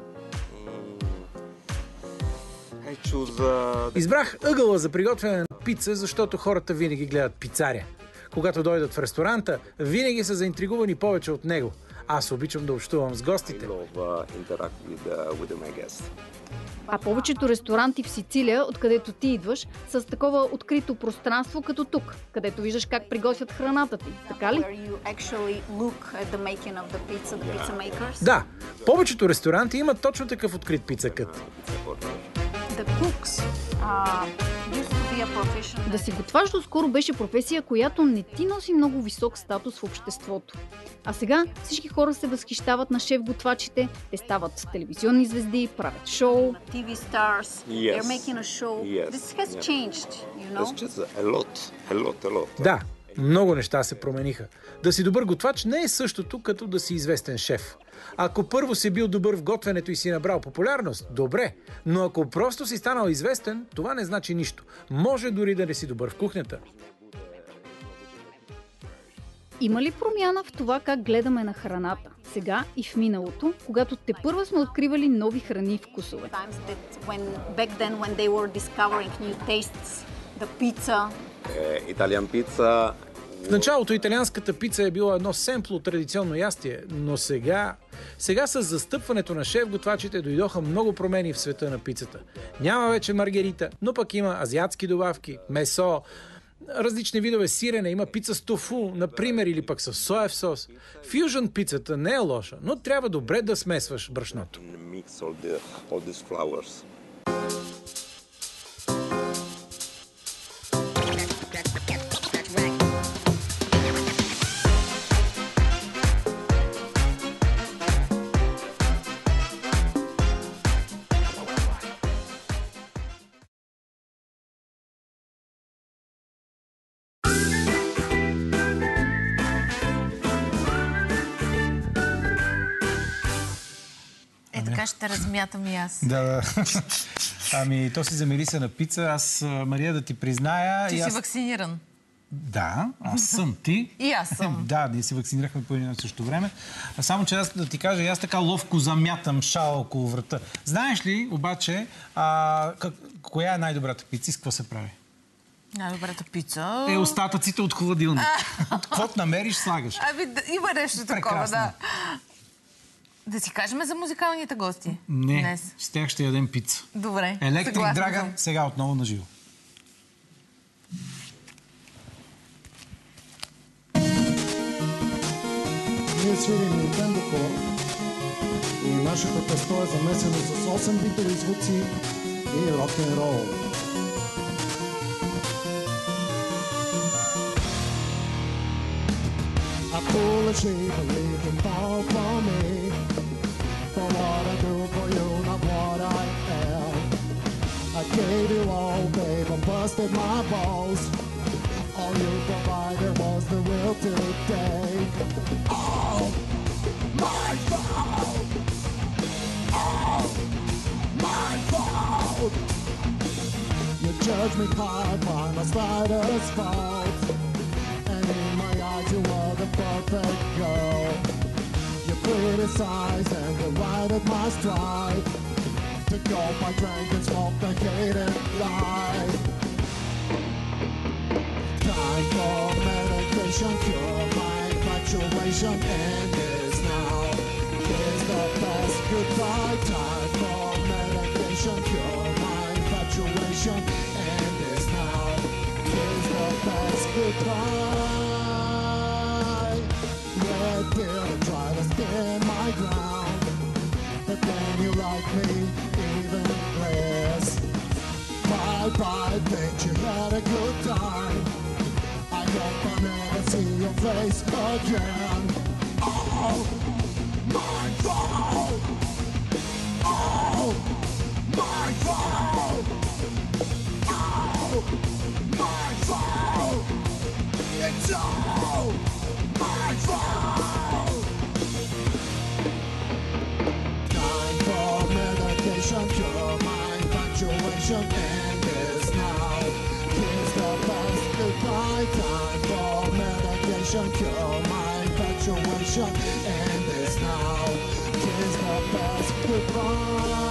Избрах ъгъла за приготвяне на пица, защото хората винаги гледат пицаря. Когато дойдат в ресторанта, винаги са заинтригувани повече от него. Аз обичам да общувам с гостите. А повечето ресторанти в Сицилия, откъдето ти идваш, са с такова открито пространство като тук, където виждаш как приготвят храната ти. Така ли? Да, повечето ресторанти имат точно такъв открит пицакът. Да си готвач доскоро беше професия, която не ти носи много висок статус в обществото. А сега всички хора се възхищават на шеф-готвачите, те стават телевизионни звезди, правят шоу. TV stars, they're making a show. This has changed, you know? Да, много неща се промениха. Да си добър готвач не е същото, като да си известен шеф. Ако първо си бил добър в готвенето и си набрал популярност, добре. Но ако просто си станал известен, това не значи нищо. Може дори да не си добър в кухнята. Има ли промяна в това как гледаме на храната? Сега и в миналото, когато тепърва сме откривали нови храни и вкусове. Италиан пица. В началото италианската пица е била едно семпло традиционно ястие, но сега с застъпването на шеф-готвачите дойдоха много промени в света на пицата. Няма вече маргарита, но пък има азиатски добавки, месо, различни видове сирене, има пица с тофу, например, или пък с соев сос. Фюжън пицата не е лоша, но трябва добре да смесваш брашното. Така ще размятам и аз. Да. Ами, то си замириса на пица. Аз, Мария, да ти призная... Ти си вакциниран. Да, аз съм. Ти? И аз съм. Да, ние си вакцинирахме по едно също време. А само, че аз да ти кажа, аз така ловко замятам шала около врата. Знаеш ли, обаче, коя е най-добрата пица и с какво се прави? Най-добрата пица... Е остатъците от холодилник. От каквото намериш, слагаш. Ами, има нещо такова, да. Да си кажем за музикалните гости. Не, днес. С тях ще ядем пица. Добре. Електрик Драган, сега отново на живо. Ние свирим Nintendo Core и нашето тесто е замесено с 8 битови звуци и рок-н-рол. I foolishly believed in fall for me, for what I do for you, not what I am. I gave you all, babe, I busted my balls. All you provided was the real today. Oh, my fault! Oh, my fault! You judge me hard by my slightest fault. And in my eyes you were the perfect girl. You criticized and derided my stride. Took off my drink and smoked the hated life. Time for medication, cure my infatuation, and is now. Here's the best goodbye. Time for medication, cure my situation and this now is the best goodbye. Red pill to try to stand my ground, but then you like me even less. Bye-bye, think you had a good time. I hope I never see your face again. Oh, my fault. Oh, my fault. Oh, my fault. It's all my fault. Time for medication, cure my infatuation, and this now is the best goodbye. Time for medication, cure my infatuation, and this now is the best goodbye.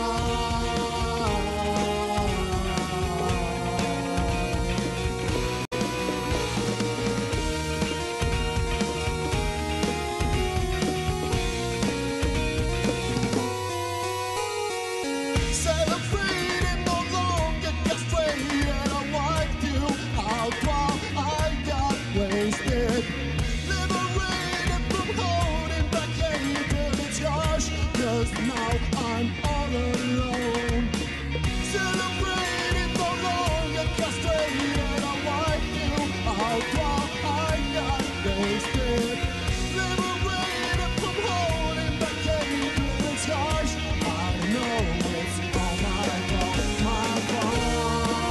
Celebrating no longer castrated, I wiped you out while I got wasted. Liberated from holding back hatred, it's yours, 'cause now I'm all alone. Celebrating no longer castrated, I wiped you out while I got wasted. Liberated from holding back hatred, it's yours, I know it's all my fault, my fault.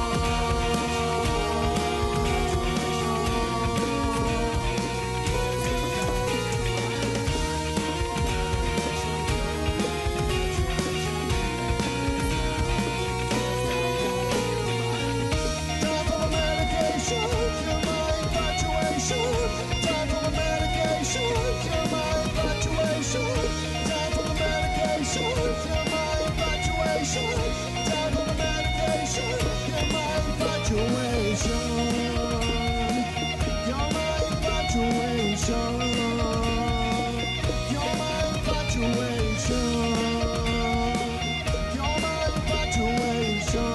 Time for the medication, cure my infatuation. Time for the medication, cure my infatuation. Time for the medication, cure my infatuation. Time for the medication, cure my infatuation. Cure my infatuation. Cure my infatuation. Cure my infatuation.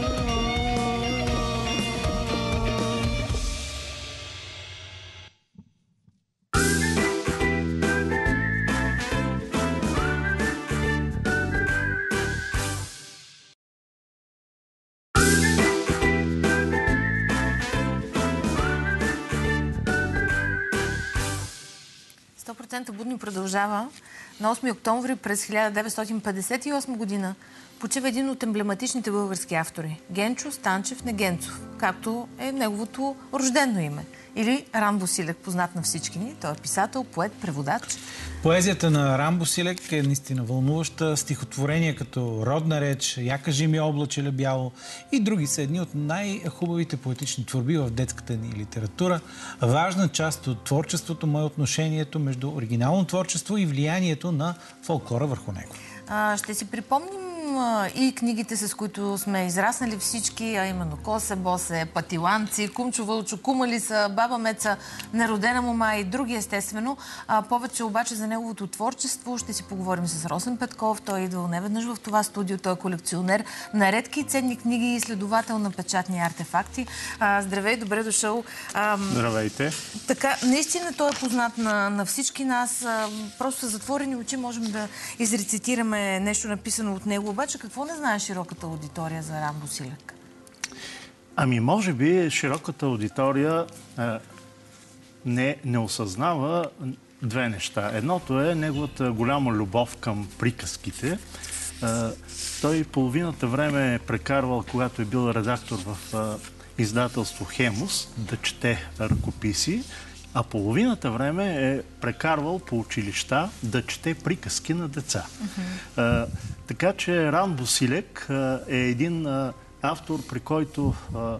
Будни продължава. На 8 октомври през 1958 година почива един от емблематичните български автори – Генчо Станчев Негенцов, както е неговото рождено име. Или Ран Босилек, познат на всички ни. Той е писател, поет, преводач. Поезията на Ран Босилек е наистина вълнуваща. Стихотворения като Родна реч, Я кажи ми облаче бяло и други са едни от най-хубавите поетични творби в детската ни литература. Важна част от творчеството му е отношението между оригинално творчество и влиянието на фолклора върху него. Ще си припомним и книгите, с които сме израснали всички, а именно Косе Босе, Патиланци, Кумчо Вълчо, Кумалиса, Баба Меца, Неродена мома и други естествено. Повече обаче за неговото творчество ще си поговорим с Росен Петков. Той е идвал неведнъж в това студио. Той е колекционер на редки и ценни книги и изследовател на печатни артефакти. Здравей, добре дошъл. Здравейте. Така, наистина той е познат на всички нас. Просто с затворени очи можем да изрецитираме нещо написано от него. Обаче какво не знае широката аудитория за Ран Босилек? Ами, може би широката аудитория не осъзнава две неща. Едното е неговата голяма любов към приказките. Той половината време е прекарвал, когато е бил редактор в издателство Хемус, да чете ръкописи, а половината време е прекарвал по училища да чете приказки на деца. Така че Ран Босилек е един автор, при който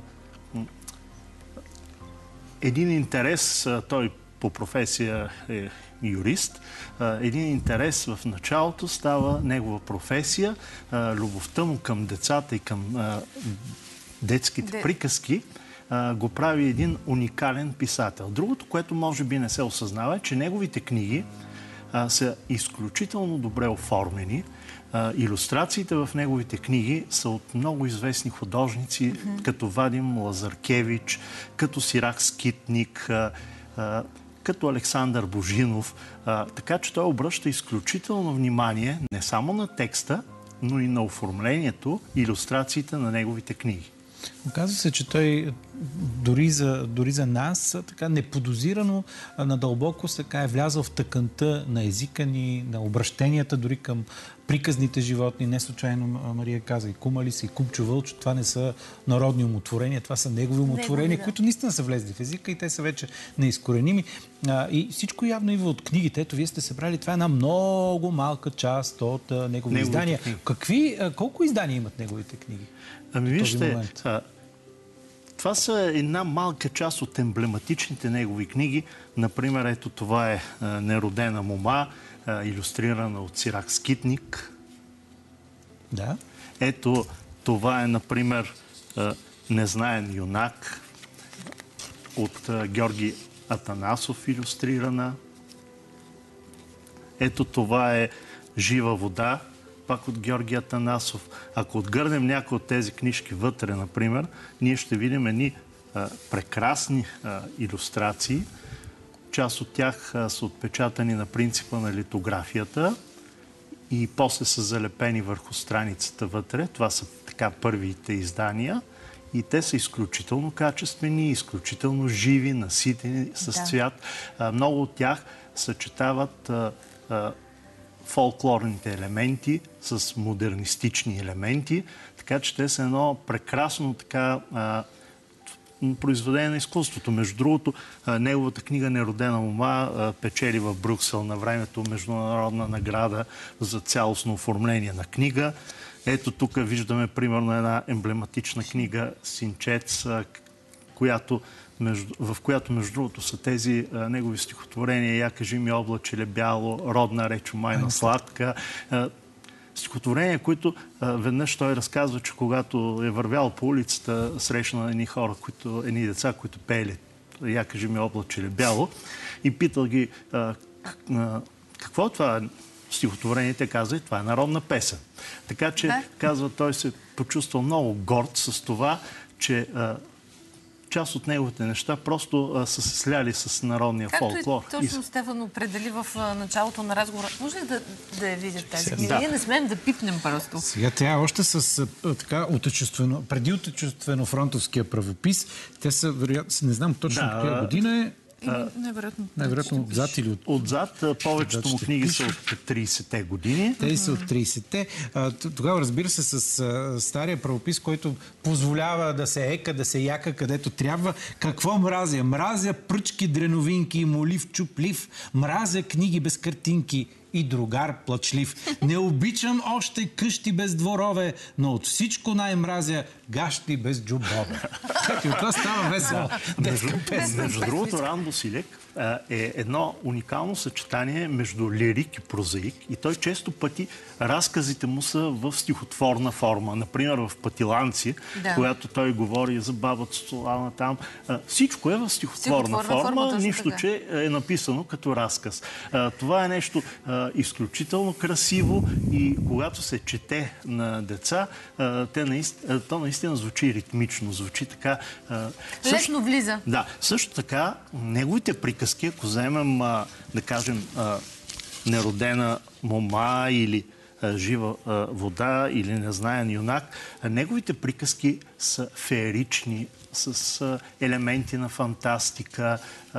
един интерес, той по професия е юрист, един интерес в началото става негова професия, любовта му към децата и към детските приказки го прави един уникален писател. Другото, което може би не се осъзнава, е, че неговите книги са изключително добре оформени. Илюстрациите в неговите книги са от много известни художници, като Вадим Лазаркевич, като Сирак Скитник, като Александър Божинов. Така че той обръща изключително внимание не само на текста, но и на оформлението и илюстрациите на неговите книги. Оказва се, че той дори за нас така неподозирано надълбоко така е влязъл в тъканта на езика ни, на обращенията дори към приказните животни. Не случайно Мария каза и Кумалис, и Кумчо Вълчо. Това не са народни умотворения, това са негови умотворения, които наистина са влезли в езика и те са вече неизкореними. И всичко явно идва от книгите. Ето, вие сте събрали, това е една много малка част от негови издания. Колко издания имат неговите книги? Ами вижте, това са една малка част от емблематичните негови книги. Например, ето това е Неродена мома, илюстрирана от Сирак Скитник. Да. Ето това е, например, Незнаен юнак от Георги Атанасов, илюстрирана. Ето това е Жива вода, пак от Георги Атанасов. Ако отгърнем някои от тези книжки вътре, например, ние ще видим едни прекрасни илюстрации. Част от тях са отпечатани на принципа на литографията и после са залепени върху страницата вътре. Това са така първите издания и те са изключително качествени, изключително живи, наситени с цвят. Много от тях съчетават фолклорните елементи с модернистични елементи, така че те са едно прекрасно така произведение на изкуството. Между другото, неговата книга Неродена мома печели в Брюксел на времето международна награда за цялостно оформление на книга. Ето тук виждаме примерно една емблематична книга Синчец, в която между другото са тези негови стихотворения "Я кажи ми облачеле бяло", "Родна речо майна сладка". Стихотворения, които веднъж той разказва, че когато е вървял по улицата, срещна едни деца, които пеели "Я кажи ми облачеле бяло", и питал ги какво е това стихотворение. Те казали, това е народна песен. Така че, казва, той се почувствал много горд с това, че част от неговите неща просто са се сляли с народния фолклор. Както точно Стефан определи в началото на разговора. Може ли да я видят тази книга? Ние не смеем да пипнем просто. Сега тя още с така преди отечествено-фронтовския правопис, те са, не знам точно коя година е. Най-вероятно отзад или отзад. Повечето му книги са от 30-те години. Те са от 30-те. Тогава, разбира се, с стария правопис, който позволява да се ека, да се яка където трябва. Какво мразя? Мразя пръчки, дреновинки, молив, чуплив. Мразя книги без картинки и другар плачлив. Не обичам още къщи без дворове, но от всичко най-мразя гащи без джобове. Ето, това става весело. Между другото, Ран Босилек е едно уникално съчетание между лирик и прозаик. И той често пъти разказите му са в стихотворна форма. Например, в Патиланци, когато той говори за бабата Солана там. Всичко е в стихотворна форма, нищо, че е написано като разказ. Това е нещо изключително красиво и когато се чете на деца, то наистина звучи ритмично, звучи така... Лесно влиза. Да, също така, неговите приказки, ако вземем, да кажем, Неродена мома или Жива вода или Незнаен юнак, неговите приказки са феерични, с елементи на фантастика.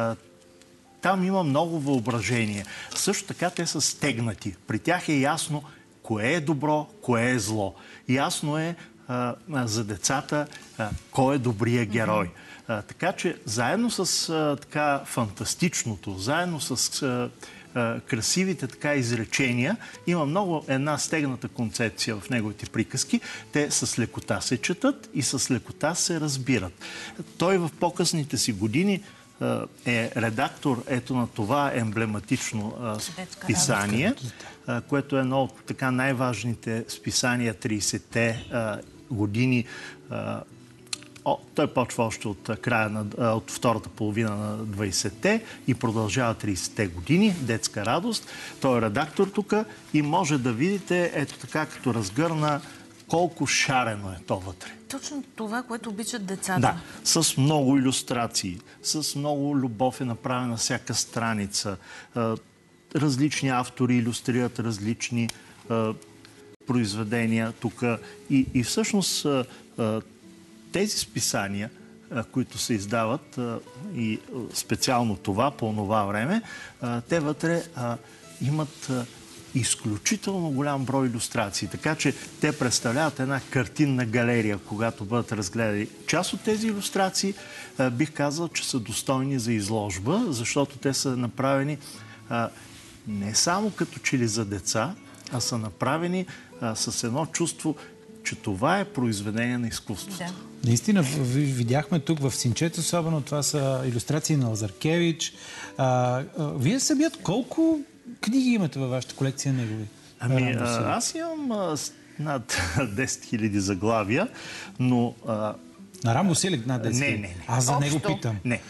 Там има много въображение. Също така те са стегнати. При тях е ясно кое е добро, кое е зло. Ясно е за децата кой е добрият герой. Така че заедно с така фантастичното, заедно с красивите така изречения, има много една стегната концепция в неговите приказки. Те с лекота се четат и с лекота се разбират. Той в по-късните си години е редактор ето на това емблематично списание, което е едно от така най-важните списания 30-те години той почва още от края от втората половина на 20-те и продължава 30-те години. Детска радост. Той е редактор тук и може да видите, ето така, като разгърна, колко шарено е то вътре. Точно това, което обичат децата. Да, с много илюстрации, с много любов е направена всяка страница. Различни автори илюстрират различни произведения тук. И всъщност тези списания, които се издават, и специално това по това време, те вътре имат изключително голям брой илюстрации. Така че те представляват една картинна галерия, когато бъдат разгледани. Част от тези илюстрации бих казал, че са достойни за изложба, защото те са направени не само като че ли за деца, а са направени с едно чувство, че това е произведение на изкуството. Да. Наистина, видяхме тук в Синчето, особено това са илюстрации на Лазаркевич. Вие самият колко книги имате във вашата колекция негови? Аз имам над 10 000 заглавия, но... На Ран Босилек над 10 000? Не. Аз за него питам. Не.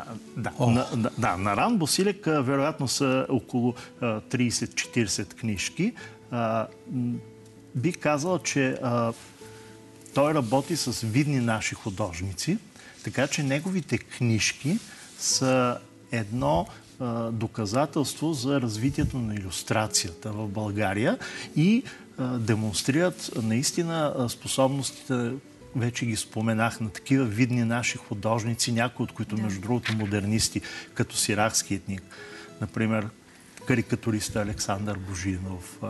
На Ран Босилек вероятно са около 30-40 книжки. Бих казал, че той работи с видни наши художници, така че неговите книжки са едно доказателство за развитието на илюстрацията в България и демонстрират наистина способностите, вече ги споменах, на такива видни наши художници, някои от които, между другото, модернисти, като Сирахски етник, например, карикатуриста Александър Божинов,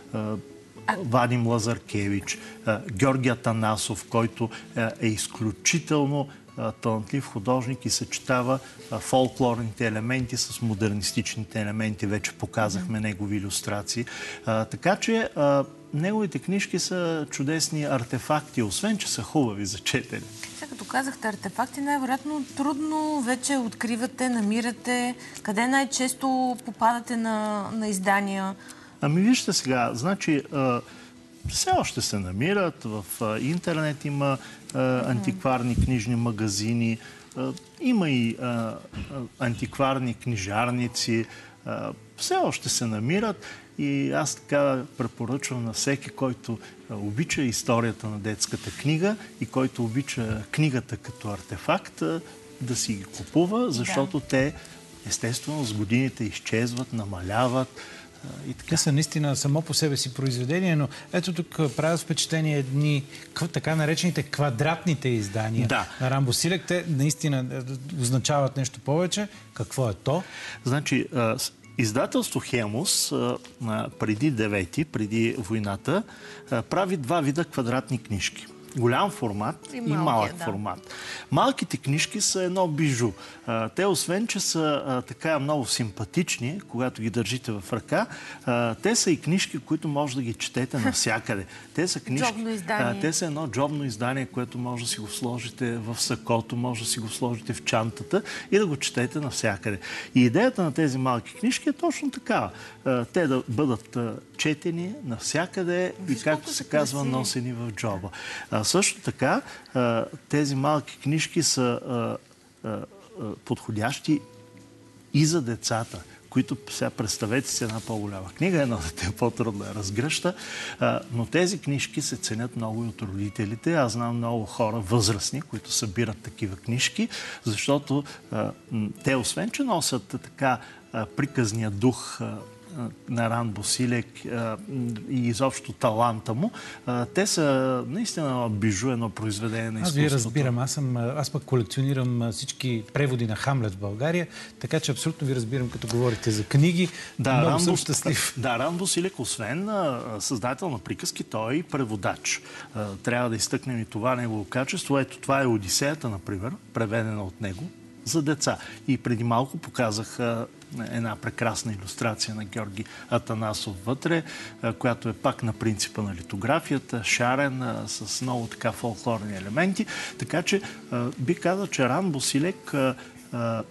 Вадим Лазаркевич, Георги Атанасов, който е изключително талантлив художник и съчетава фолклорните елементи с модернистичните елементи. Вече показахме негови илюстрации. Така че неговите книжки са чудесни артефакти, освен че са хубави за четене. Сега като казахте артефакти, най-вероятно трудно вече откривате, намирате. Къде най-често попадате на издания? Вижте сега, значи все още се намират. В интернет има антикварни книжни магазини, има и антикварни книжарници. Все още се намират и аз така препоръчвам на всеки, който обича историята на детската книга и който обича книгата като артефакт, да си ги купува, защото те естествено с годините изчезват, намаляват. Те са наистина само по себе си произведения, но ето тук правят впечатление едни така наречените квадратните издания на Ран Босилек. Те наистина означават нещо повече. Какво е то? Значи, издателство Хемус преди 9-ти, преди войната, прави два вида квадратни книжки. Голям формат и малък формат. Малките книжки са едно бижу. Те, освен че са така много симпатични, когато ги държите в ръка, те са и книжки, които може да ги четете навсякъде. Те са книжки, те са едно джобно издание, което може да си го сложите в сакото, може да си го сложите в чантата и да го четете навсякъде. И идеята на тези малки книжки е точно такава. Те да бъдат четени навсякъде и, както се казва, носени в джоба. Също така, тези малки книжки са подходящи и за децата, които сега представете си една по-голяма книга, едно дете е по-трудно да разгръща, но тези книжки се ценят много и от родителите. Аз знам много хора възрастни, които събират такива книжки, защото те, освен че носят така приказния дух на Ран Босилек и изобщо таланта му, те са наистина бижу, едно произведение на изкуството. Аз ви разбирам. Аз пък колекционирам всички преводи на Хамлет в България, така че абсолютно ви разбирам, като говорите за книги. Много съм щастлив. Да, Ран Босилек, освен създател на приказки, той е и преводач. Трябва да изтъкнем и това негово качество. Ето, това е Одисеята, например, преведена от него за деца. И преди малко показах една прекрасна илюстрация на Георги Атанасов вътре, която е пак на принципа на литографията, шарен, с много така фолклорни елементи. Така че бих казал, че Ран Босилек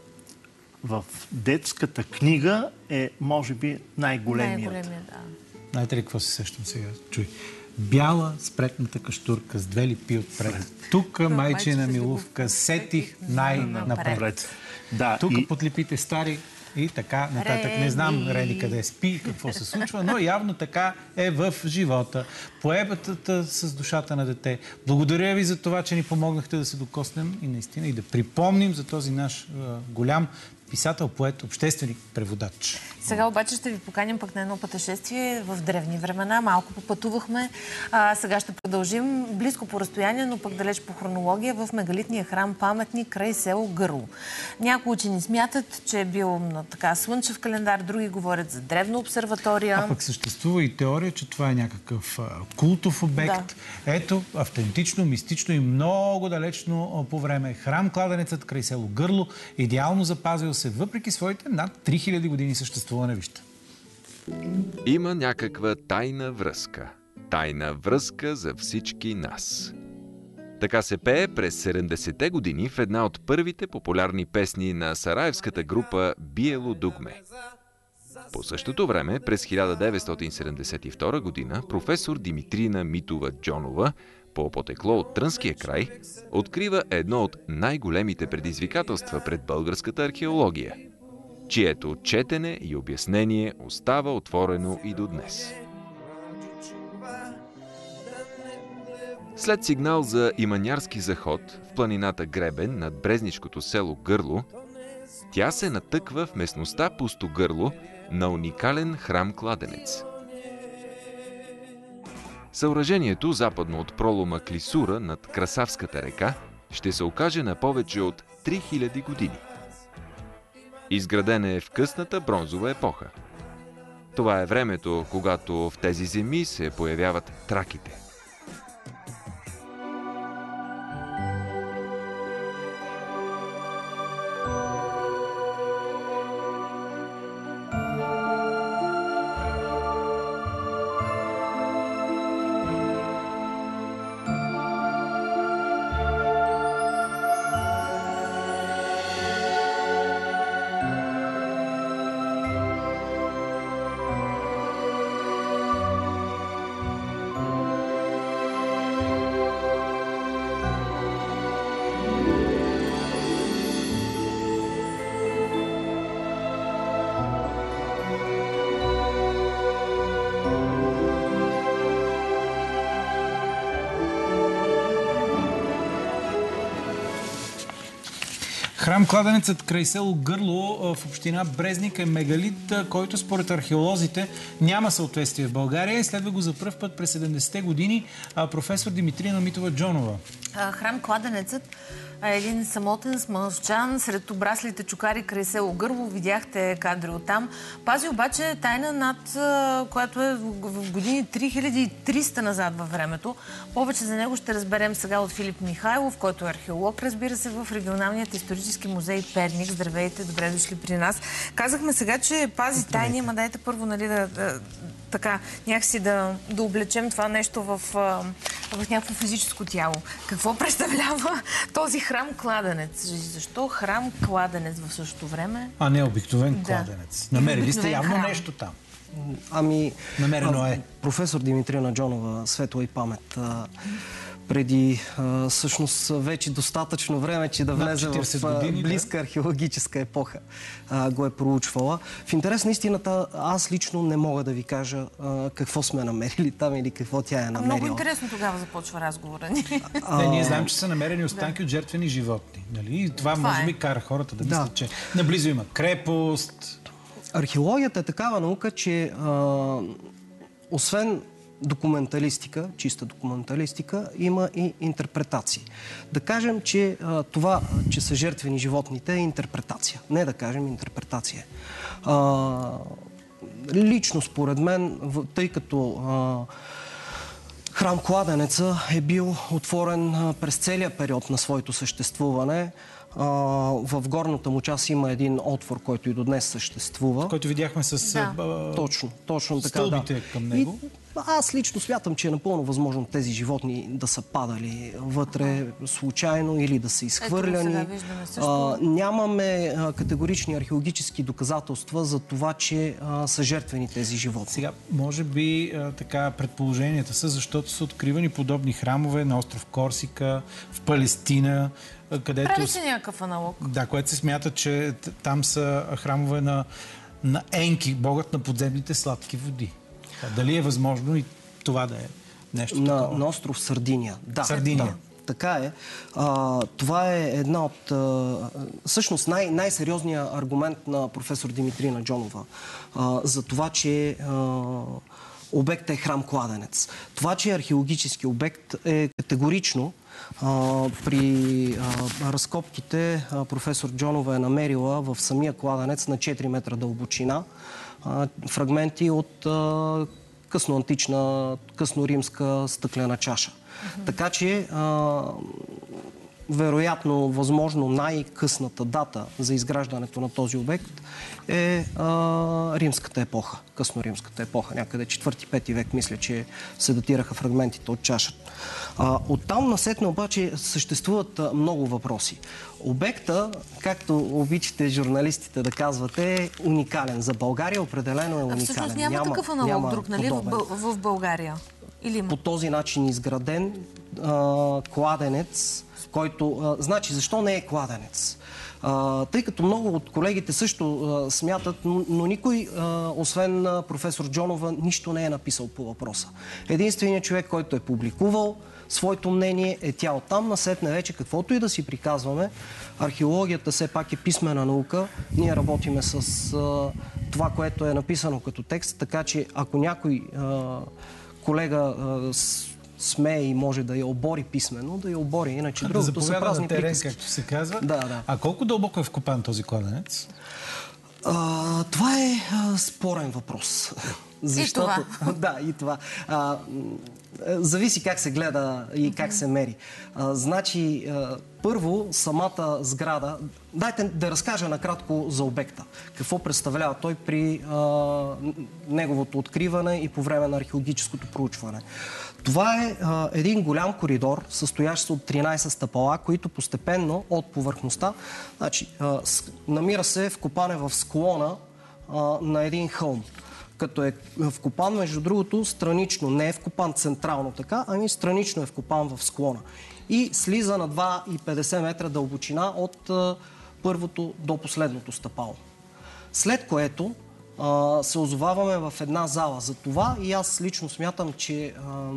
в детската книга е, може би, най-големият. Знаете ли какво се сещам сега? Чуй. Бяла спретната каштурка с две липи отпред. Тук майчина милувка сетих най-напред. Да, тук под липите стари и така нататък. Не знам Рени къде спи, какво се случва, но явно така е в живота. Поебата с душата на дете. Благодаря ви за това, че ни помогнахте да се докоснем и наистина и да припомним за този наш голям писател, поет, общественик, преводач. Сега обаче ще ви поканим пък на едно пътешествие в древни времена. Малко попътувахме. Сега ще продължим близко по разстояние, но пък далеч по хронология в мегалитния храм паметник край село Гърло. Някои учени смятат, че е бил на така слънчев календар, други говорят за древна обсерватория. А пък съществува и теория, че това е някакъв култов обект. Да. Ето, автентично, мистично и много далечно по време. Храм Кладенецът край село Гърло, идеално запазил се въпреки своите над 3000 години съществуване. Вижте. Има някаква тайна връзка. Тайна връзка за всички нас. Така се пее през 70-те години в една от първите популярни песни на сараевската група Биело дугме. По същото време, през 1972 година, професор Димитрина Митова-Джонова по потекло от Трънския край, открива едно от най-големите предизвикателства пред българската археология, чието четене и обяснение остава отворено и до днес. След сигнал за иманярски заход в планината Гребен над брезничкото село Гърло, тя се натъква в местността Пусто Гърло на уникален храм Кладенец. Съоръжението, западно от пролома Клисура над Красавската река, ще се окаже на повече от 3000 години. Изградена е в късната бронзова епоха. Това е времето, когато в тези земи се появяват траките. Храм Кладенецът край село Гърло в община Брезник е мегалит, който според археолозите няма съответствие в България. Изследва го за пръв път през 70-те години професор Димитрина Митова-Джонова. Храм Кладенецът е един самотен смълчан сред обраслите чукари край село Гърло. Видяхте кадри оттам. Пази обаче тайна над, която е в години 3300 назад във времето. Повече за него ще разберем сега от Филип Михайлов, който е археолог, разбира се, в регионалният исторически музей Перник. Здравейте, добре дошли при нас. Казахме сега, че пази тайни, ама дайте първо, нали, така, някакси да облечем това нещо в някакво физическо тяло. Какво представлява този храм Кладенец? Защо храм Кладенец в същото време? А не обикновен кладенец. Намерили сте явно нещо там. Ами, намерено е. Професор Димитрина Джонова, светла и памет, преди всъщност вече достатъчно време, че да влезе в близка археологическа епоха, го е проучвала. В интерес на истината, аз лично не мога да ви кажа какво сме намерили там или какво тя е намерила. Много интересно тогава започва разговора ни. Ние знаем, че са намерени останки от жертвени животни. Нали? И това може би кара хората да мислят, че наблизо има крепост. Археологията е такава наука, че освен документалистика, чиста документалистика, има и интерпретации. Да кажем, че това, че са жертвени животните, е интерпретация. Не да кажем интерпретация. Лично според мен, тъй като храм Кладенеца е бил отворен през целия период на своето съществуване, в горната му част има един отвор, който и до днес съществува. Който видяхме с точно така, стълбите към него. Аз лично смятам, че е напълно възможно тези животни да са падали вътре случайно или да са изхвърляни. Нямаме категорични археологически доказателства за това, че са жертвени тези животни. Сега, може би така предположенията са, защото са откривани подобни храмове на остров Корсика, в Палестина, където... Прави се някакъв аналог. Да, което се смята, че там са храмове на Енки, богът на подземните сладки води. Дали е възможно и това да е нещо такова? На остров Сардиния. Да, Сардиния. Да, така е. Това е една от... всъщност най-сериозният аргумент на професор Димитрина Джонова за това, че обектът е храм-кладенец. Това, че е археологически обект, е категорично. При разкопките професор Джонова е намерила в самия кладенец на 4 метра дълбочина фрагменти от късноантична, късноримска стъклена чаша. Така че вероятно, възможно най-късната дата за изграждането на този обект е римската епоха, късноримската епоха. Някъде 4-5 век, мисля, че се датираха фрагментите от чашата. Оттам насетне обаче съществуват много въпроси. Обекта, както обичате журналистите да казвате, е уникален. За България определено е уникален. Всъщност няма такъв аналог друг, нали, в България? Или има? По този начин изграден кладенец, който... Значи, защо не е кладенец? Тъй като много от колегите също смятат, но никой, освен професор Джонова, нищо не е написал по въпроса. Единственият човек, който е публикувал своето мнение, е тя. Оттам насетне вече, каквото и да си приказваме, археологията все пак е писмена наука. Ние работиме с това, което е написано като текст, така че ако някой колега смее и може да я обори писмено, да я обори. Иначе другото са празни приказки. Както се казва. Да. А колко дълбоко е вкопан този кладенец? Това е спорен въпрос. Защото... И това. Да, и това. Зависи как се гледа и как се мери. Значи, първо, самата сграда... Дайте да разкажа накратко за обекта. Какво представлява той при неговото откриване и по време на археологическото проучване. Това е един голям коридор, състоящ се от 13 стъпала, които постепенно от повърхността, значи, намира се вкопане в склона на един хълм. Като е вкопан, между другото, странично. Не е вкопан централно така, ами странично е вкопан в склона. И слиза на 2,50 метра дълбочина от първото до последното стъпало. След което се озоваваме в една зала. За това и аз лично смятам, че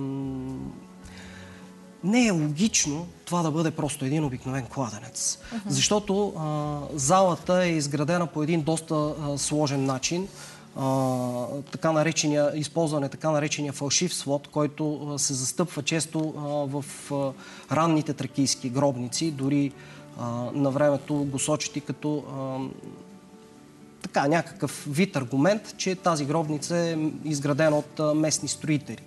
не е логично това да бъде просто един обикновен кладенец. Защото залата е изградена по един доста сложен начин. Използване така наречения фалшив свод, който се застъпва често в ранните тракийски гробници. Дори на времето го сочат и като някакъв вид аргумент, че тази гробница е изградена от местни строители.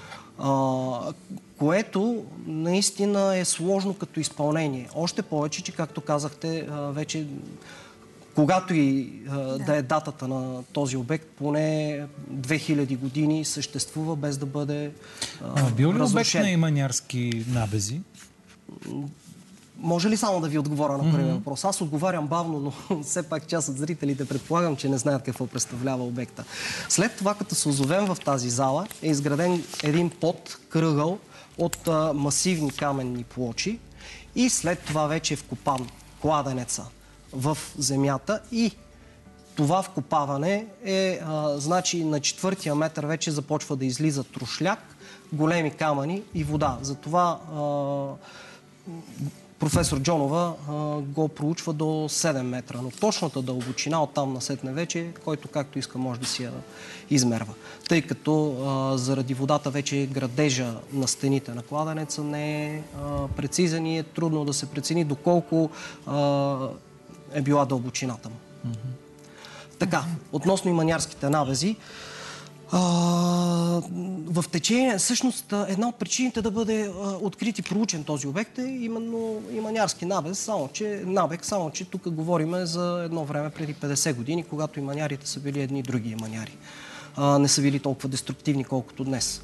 Което наистина е сложно като изпълнение. Още повече, че както казахте, вече когато и да е датата на този обект, поне 2000 години съществува без да бъде разрушен. Бил ли обект на иманярски набези? Може ли само да ви отговоря на първия въпрос? Аз отговарям бавно, но все пак част от зрителите предполагам, че не знаят какво представлява обекта. След това, като се озовем в тази зала, е изграден един подкръгъл от масивни каменни плочи и след това вече е вкопан кладенеца в земята и това вкопаване е, значи на 4-тия метър вече започва да излиза трошляк, големи камъни и вода. Затова професор Джонова го проучва до 7 метра, но точната дълбочина оттам насетне вече, който както иска може да си я измерва. Тъй като заради водата вече градежа на стените на кладенеца не е прецизен и е трудно да се прецени доколко е била дълбочината му. Така, относно иманярските набези, в течение, всъщност, една от причините да бъде открит и проучен този обект е именно иманярски набез, само че тук говорим за едно време преди 50 години, когато иманярите са били едни други иманяри. не са били толкова деструктивни, колкото днес.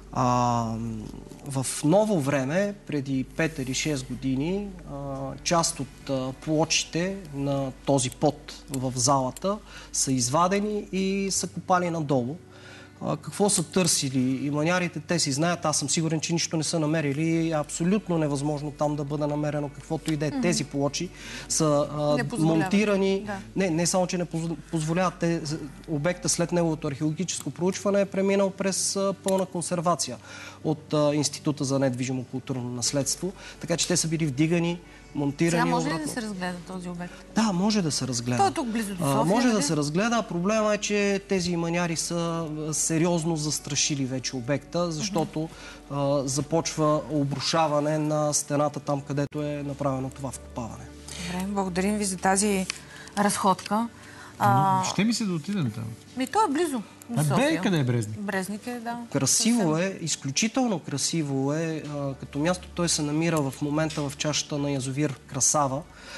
В ново време, преди 5 или 6 години, част от плочите на този под в залата са извадени и са копали надолу. Какво са търсили и манярите, те си знаят. Аз съм сигурен, че нищо не са намерили. Е абсолютно невъзможно там да бъде намерено каквото и да е. Тези плочи са монтирани. Да. Не само, че не позволяват. Обекта след неговото археологическо проучване е преминал през пълна консервация от Института за недвижимо културно наследство. Така че те са били вдигани, монтирани. Сега може ли да се разгледа този обект? Да, може да се разгледа. Той е тук близо до София. Може да се разгледа. Проблема е, че тези маняри са сериозно застрашили вече обекта, защото започва обрушаване на стената там, където е направено това вкопаване. Добре, благодарим ви за тази разходка. Ще ми се да отидем там. То е близо до София. Къде е Брезник? Брезник е, да. Красиво е, изключително красиво е. Като място той се намира в момента в чашата на язовир Красава.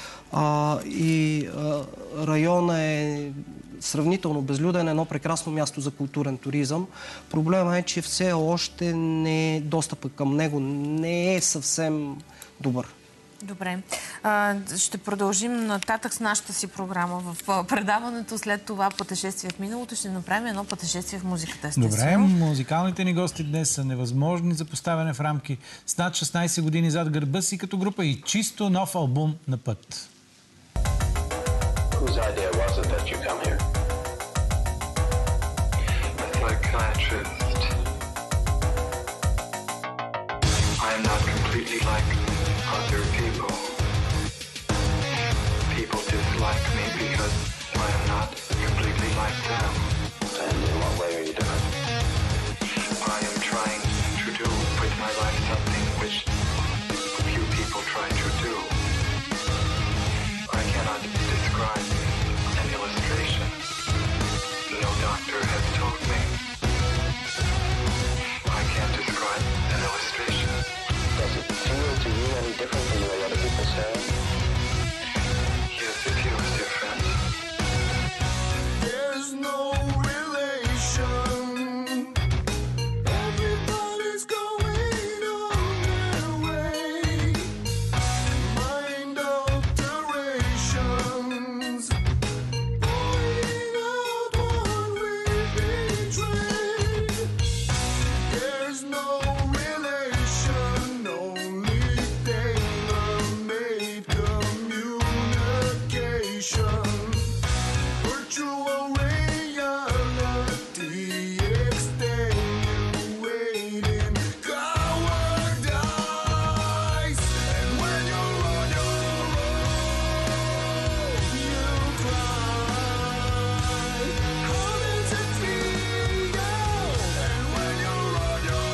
Районът е сравнително безлюден, едно прекрасно място за културен туризъм. Проблема е, че все още достъпът към него не е съвсем добър. Добре. Ще продължим нататък с нашата си програма в предаването. След това пътешествие в миналото ще направим едно пътешествие в музиката, естествено. Добре, музикалните ни гости днес са невъзможни за поставяне в рамки с над 16 години зад гърба си като група и чисто нов албум на път. Whose idea was it that you come here? A psychiatrist. I am not completely like other people. People dislike me because I am not completely like them. And in what way are you different? I am trying to do with my life something which few people try to do. I cannot describe an illustration. No doctor has told me. I can't describe an illustration. Does it feel to you any different from the way other people say? Yes, it feels different. There's no relation. Everybody's going on their way. Mind alterations. Pointing out what we've betrayed. There's no relation, only tailor-made communication. Virtual reality extenuating cowardice. And when you're on your own, you cry. How does it feel? And when you're on your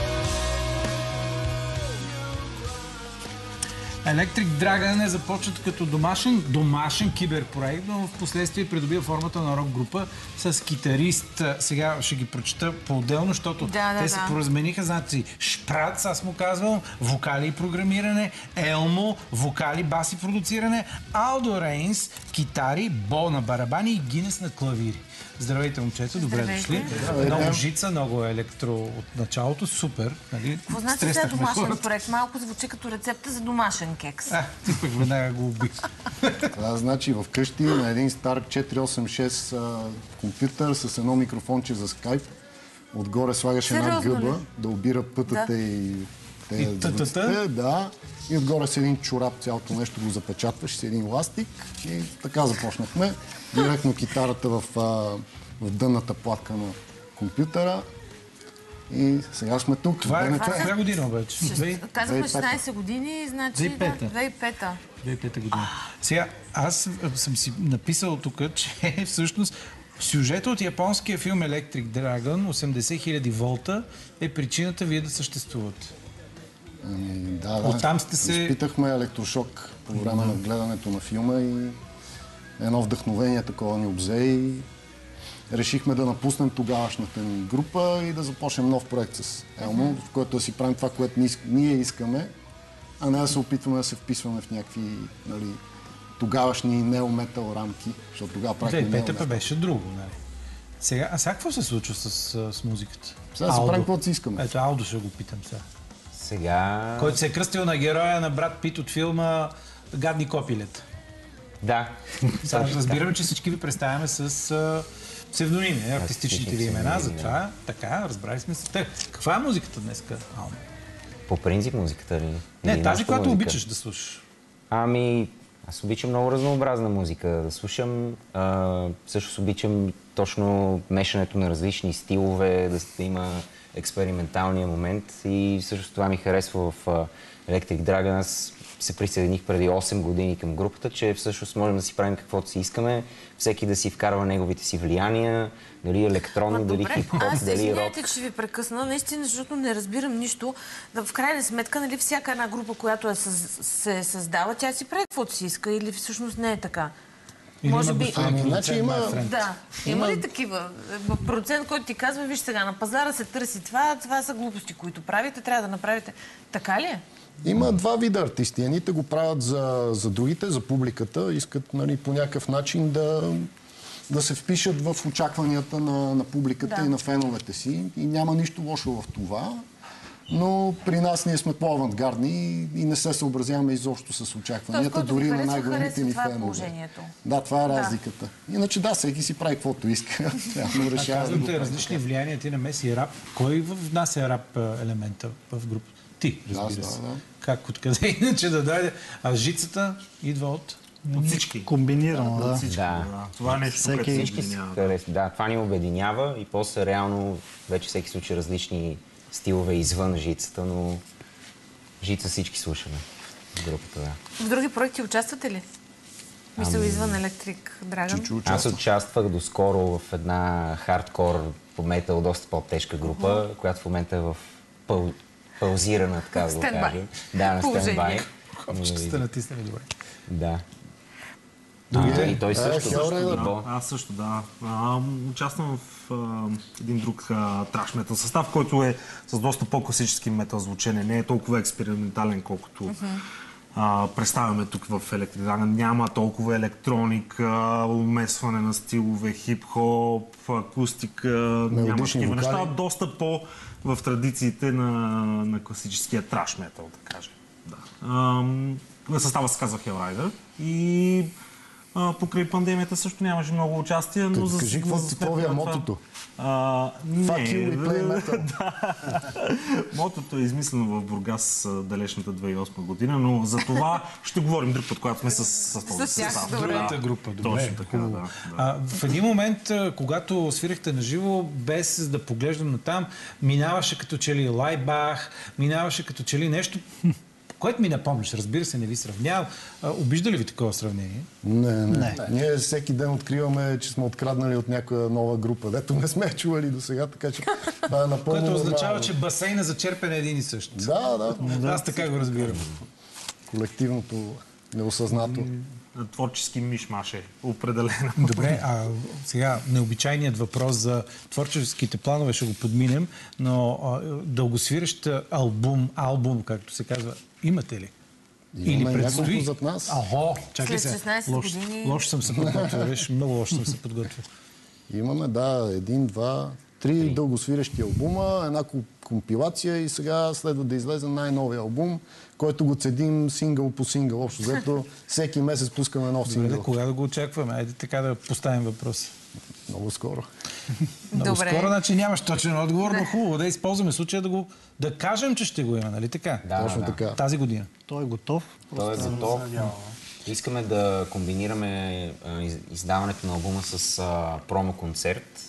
Electric Dragon е започнат като домашен киберпроект, но в последствие придобива формата на рок-група с китарист. Сега ще ги прочета по-отделно, защото те се поразмениха. Значи Шпрац, аз му казвам, вокали и програмиране, Елмо, вокали, бас и продуциране, Алдо Рейнс, китари, Бо на барабани и Гинес на клавири. Здравейте, момчета, добре дошли. Много жица, много електро от началото, супер. Какво значи това е домашен проект? Малко звучи като рецепта за домашен кекс. Ти пък веднага го уби. Това значи вкъщи на един стар 486 компютър с едно микрофонче за скайп. Отгоре слагаш една гъба да обира пътата и звуците. Да. И отгоре с един чорап цялото нещо го запечатваш с един ластик и така започнахме. Директно китарата в дънната платка на компютъра и сега сме тук. Това е коя година обаче? Казахме 16 години, значи 2005-та. 2005 година. Сега, аз съм си написал тук, че всъщност сюжета от японския филм Electric Dragon, 80 000 волта, е причината вие да съществувате. Оттам сте се... Изпитахме електрошок по време на гледането на филма и едно вдъхновение такова ни обзе и решихме да напуснем тогавашната ни група и да започнем нов проект с Елмо, в който да си правим това, което ние искаме, а не да се опитваме да се вписваме в някакви тогавашни неометал рамки, защото тогава правихме неометал. 2005 беше друго, нали? Сега какво се случва с музиката? Сега се правим каквото си искаме. Ето, Алдо ще го питам сега. Сега... Който се е кръстил на героя на Брат Пит от филма Гадни копилета. Да. Сега разбираме, че всички ви представяме с псевдоними, артистичните ви имена, затова така, разбрали сме се. Каква е музиката днеска, Алма? По принцип музиката ли? Не, тази, която обичаш да слушаш. Аз обичам много разнообразна музика да слушам. Също обичам точно мешането на различни стилове, да има експерименталния момент и също това ми харесва в Electric Dragon. Аз се присъединих преди 8 години към групата, че всъщност можем да си правим каквото си искаме, всеки да си вкарва неговите си влияния, дали електронно, дали хип-хоп, дали рок. Извинявайте, че ви прекъсна, наистина, защото не разбирам нищо. В крайна сметка, нали, всяка една група, която се създава, тя си прави каквото си иска или всъщност не е така? Или може би... Значи има... Да. Има ли такива? Процент, който ти казва, виж сега, на пазара се търси това са глупости, които правите, трябва да направите. Така ли е? Има два вида артисти. Едните го правят за другите, за публиката. Искат, нали, по някакъв начин да се впишат в очакванията на публиката и на феновете си. И няма нищо лошо в това. Но при нас ние сме по-авантгардни и не се съобразяваме изобщо с очакванията, дори на най-големите ни фенове. Да, това е разликата. Иначе да, всеки си прави каквото иска. Казвате различни влияния, ти намеси и рап. Кой внася рап елемента в групата? Ти, разбира се. Как откъде иначе да дойде? А жицата идва от всички. Комбинирано, да. Да. Това е нещо, което всички да, това ни обединява и после реално вече всеки случай различни стилове извън жицата, но жица всички слушаме в групата, да. В други проекти участвате ли? Мисля, извън Electric Dragon? Аз участвах доскоро в една хардкор по метал, доста по-тежка група, която в момента е в паузирана, така да го кажем. Да, на стендбай. Ще сте натиснали добре. Да. Другите? И той също. Аз също, да. Участвам в един друг траш метал състав, който е с доста по-класически метал звучене. Не е толкова експериментален, колкото представяме тук в Electric Dragon. Няма толкова електроника, умесване на стилове, хип-хоп, акустика, няма такива неща. Доста по в традициите на класическия траш метал, да кажем. Да. Състава се казва Hellrider и покрай пандемията също нямаше много участие, но кажи, какво ти това е мотото? Мотото е измислено в Бургас далечната 2008 година, но за това ще говорим друг път, когато сме с този състав. Другата група, добре. Точно така, да. В един момент, когато свирихте на живо, без да поглеждам натам, минаваше като че ли Лайбах, минаваше като че ли нещо, което ми напомняш. Разбира се, не ви сравнявам. Обижда ли ви такова сравнение? Не. Ние всеки ден откриваме, че сме откраднали от някоя нова група, дето не сме чували до сега, така че това е напълно. Което означава, че басейна за черпене е един и същ. Да. Аз така го разбирам. Колективното неосъзнато. Творчески мишмаш е определено. Добре, сега необичайният въпрос за творческите планове ще го подминем, но дългосвирещ албум, както се казва, имате ли? Имаме няколко зад нас. Чакай се. След 16 години... Лошо съм се подготвил, много лошо съм се подготвил. Имаме, да, 1, 2, 3 дългосвирещи албума, една компилация и сега следва да излезе най-новия албум, който го цедим сингъл по сингъл. Общо взето всеки месец пускаме нов сингъл. Добре, кога да го очакваме? Айде така да поставим въпроса. Много скоро. Много скоро, значи нямаш точен отговор, но хубаво да използваме случая да кажем, че ще го има, нали така? Да, точно така. Тази година. Той е готов. Той е готов. Искаме да комбинираме издаването на албума с промо-концерт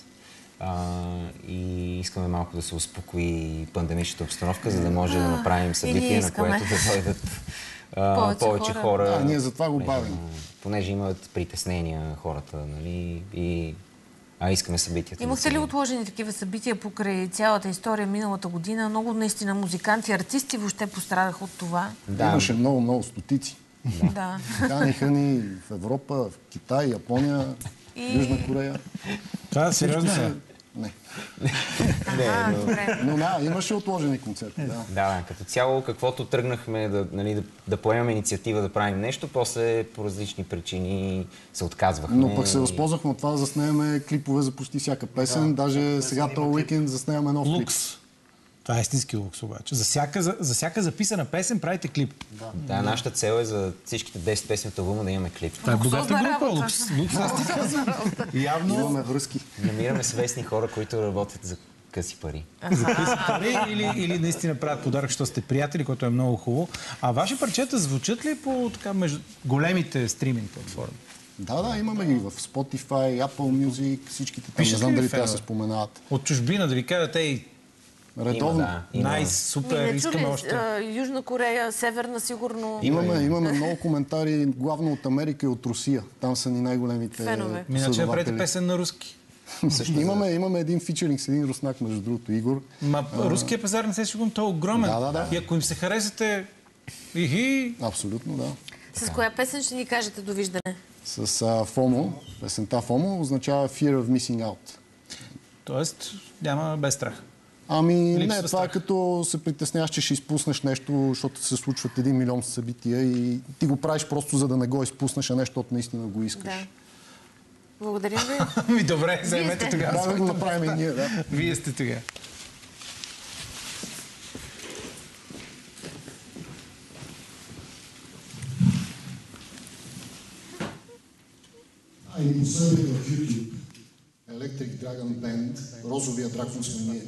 и искаме малко да се успокои пандемичната обстановка, за да може да направим събитие, на което да дойдат повече хора. Ние за това го бавим. Понеже имат притеснения хората, нали? Искаме събитията. Имахте ли отложени такива събития покрай цялата история миналата година? Много наистина музиканти, артисти въобще пострадаха от това. Да. Имаше много стотици. Да. Каниха ни в Европа, в Китай, Япония, Южна Корея. Това сериозно е. Не. Но да, имаше отложени концерти. Да, като цяло, каквото тръгнахме да поемем инициатива да правим нещо, после по различни причини се отказвахме. Но пък се възползвахме от това да заснемем клипове за почти всяка песен. Даже сега този уикенд заснемаме нов клип. Това е истински лукс обаче. За всяка записана песен правите клип. Да, нашата цел е за всичките 10 песни от албума да имаме клип. Това е богата група, лукс. Аз ти казвам. Явно имаме връзки. Намираме свестни хора, които работят за къси пари. За къси пари или наистина правят подарък, защото сте приятели, което е много хубаво. А ваши парчета звучат ли по между големите стриминг платформи? Да, имаме ги в Spotify, Apple Music, всичките там. Не знам дали те се споменават. От чужбина да ви кажат, редовно. Найс, супер, искаме още. Южна Корея, Северна, сигурно. Имаме много коментари, главно от Америка и от Русия. Там са ни най-големите фенове. Иначе правите песен на руски. Имаме един фичеринг с един руснак, между другото, Игор. Руският пазар не се сигурно, той е огромен. Да. И ако им се харесате, Абсолютно, да. С коя песен ще ни кажете довиждане? С FOMO. Песента FOMO означава Fear of Missing Out. Тоест, няма без страх. Не, това е като се притесняваш, че ще изпуснеш нещо, защото се случват 1 милион събития и ти го правиш просто за да не го изпуснеш, а нещо от наистина го искаш. Да. Благодарим ви. Добре, заемете тогава. Да го направим и ние, да. Вие сте тогава. Един събител в YouTube, Electric Dragon Band, Розовия дракон сме ние.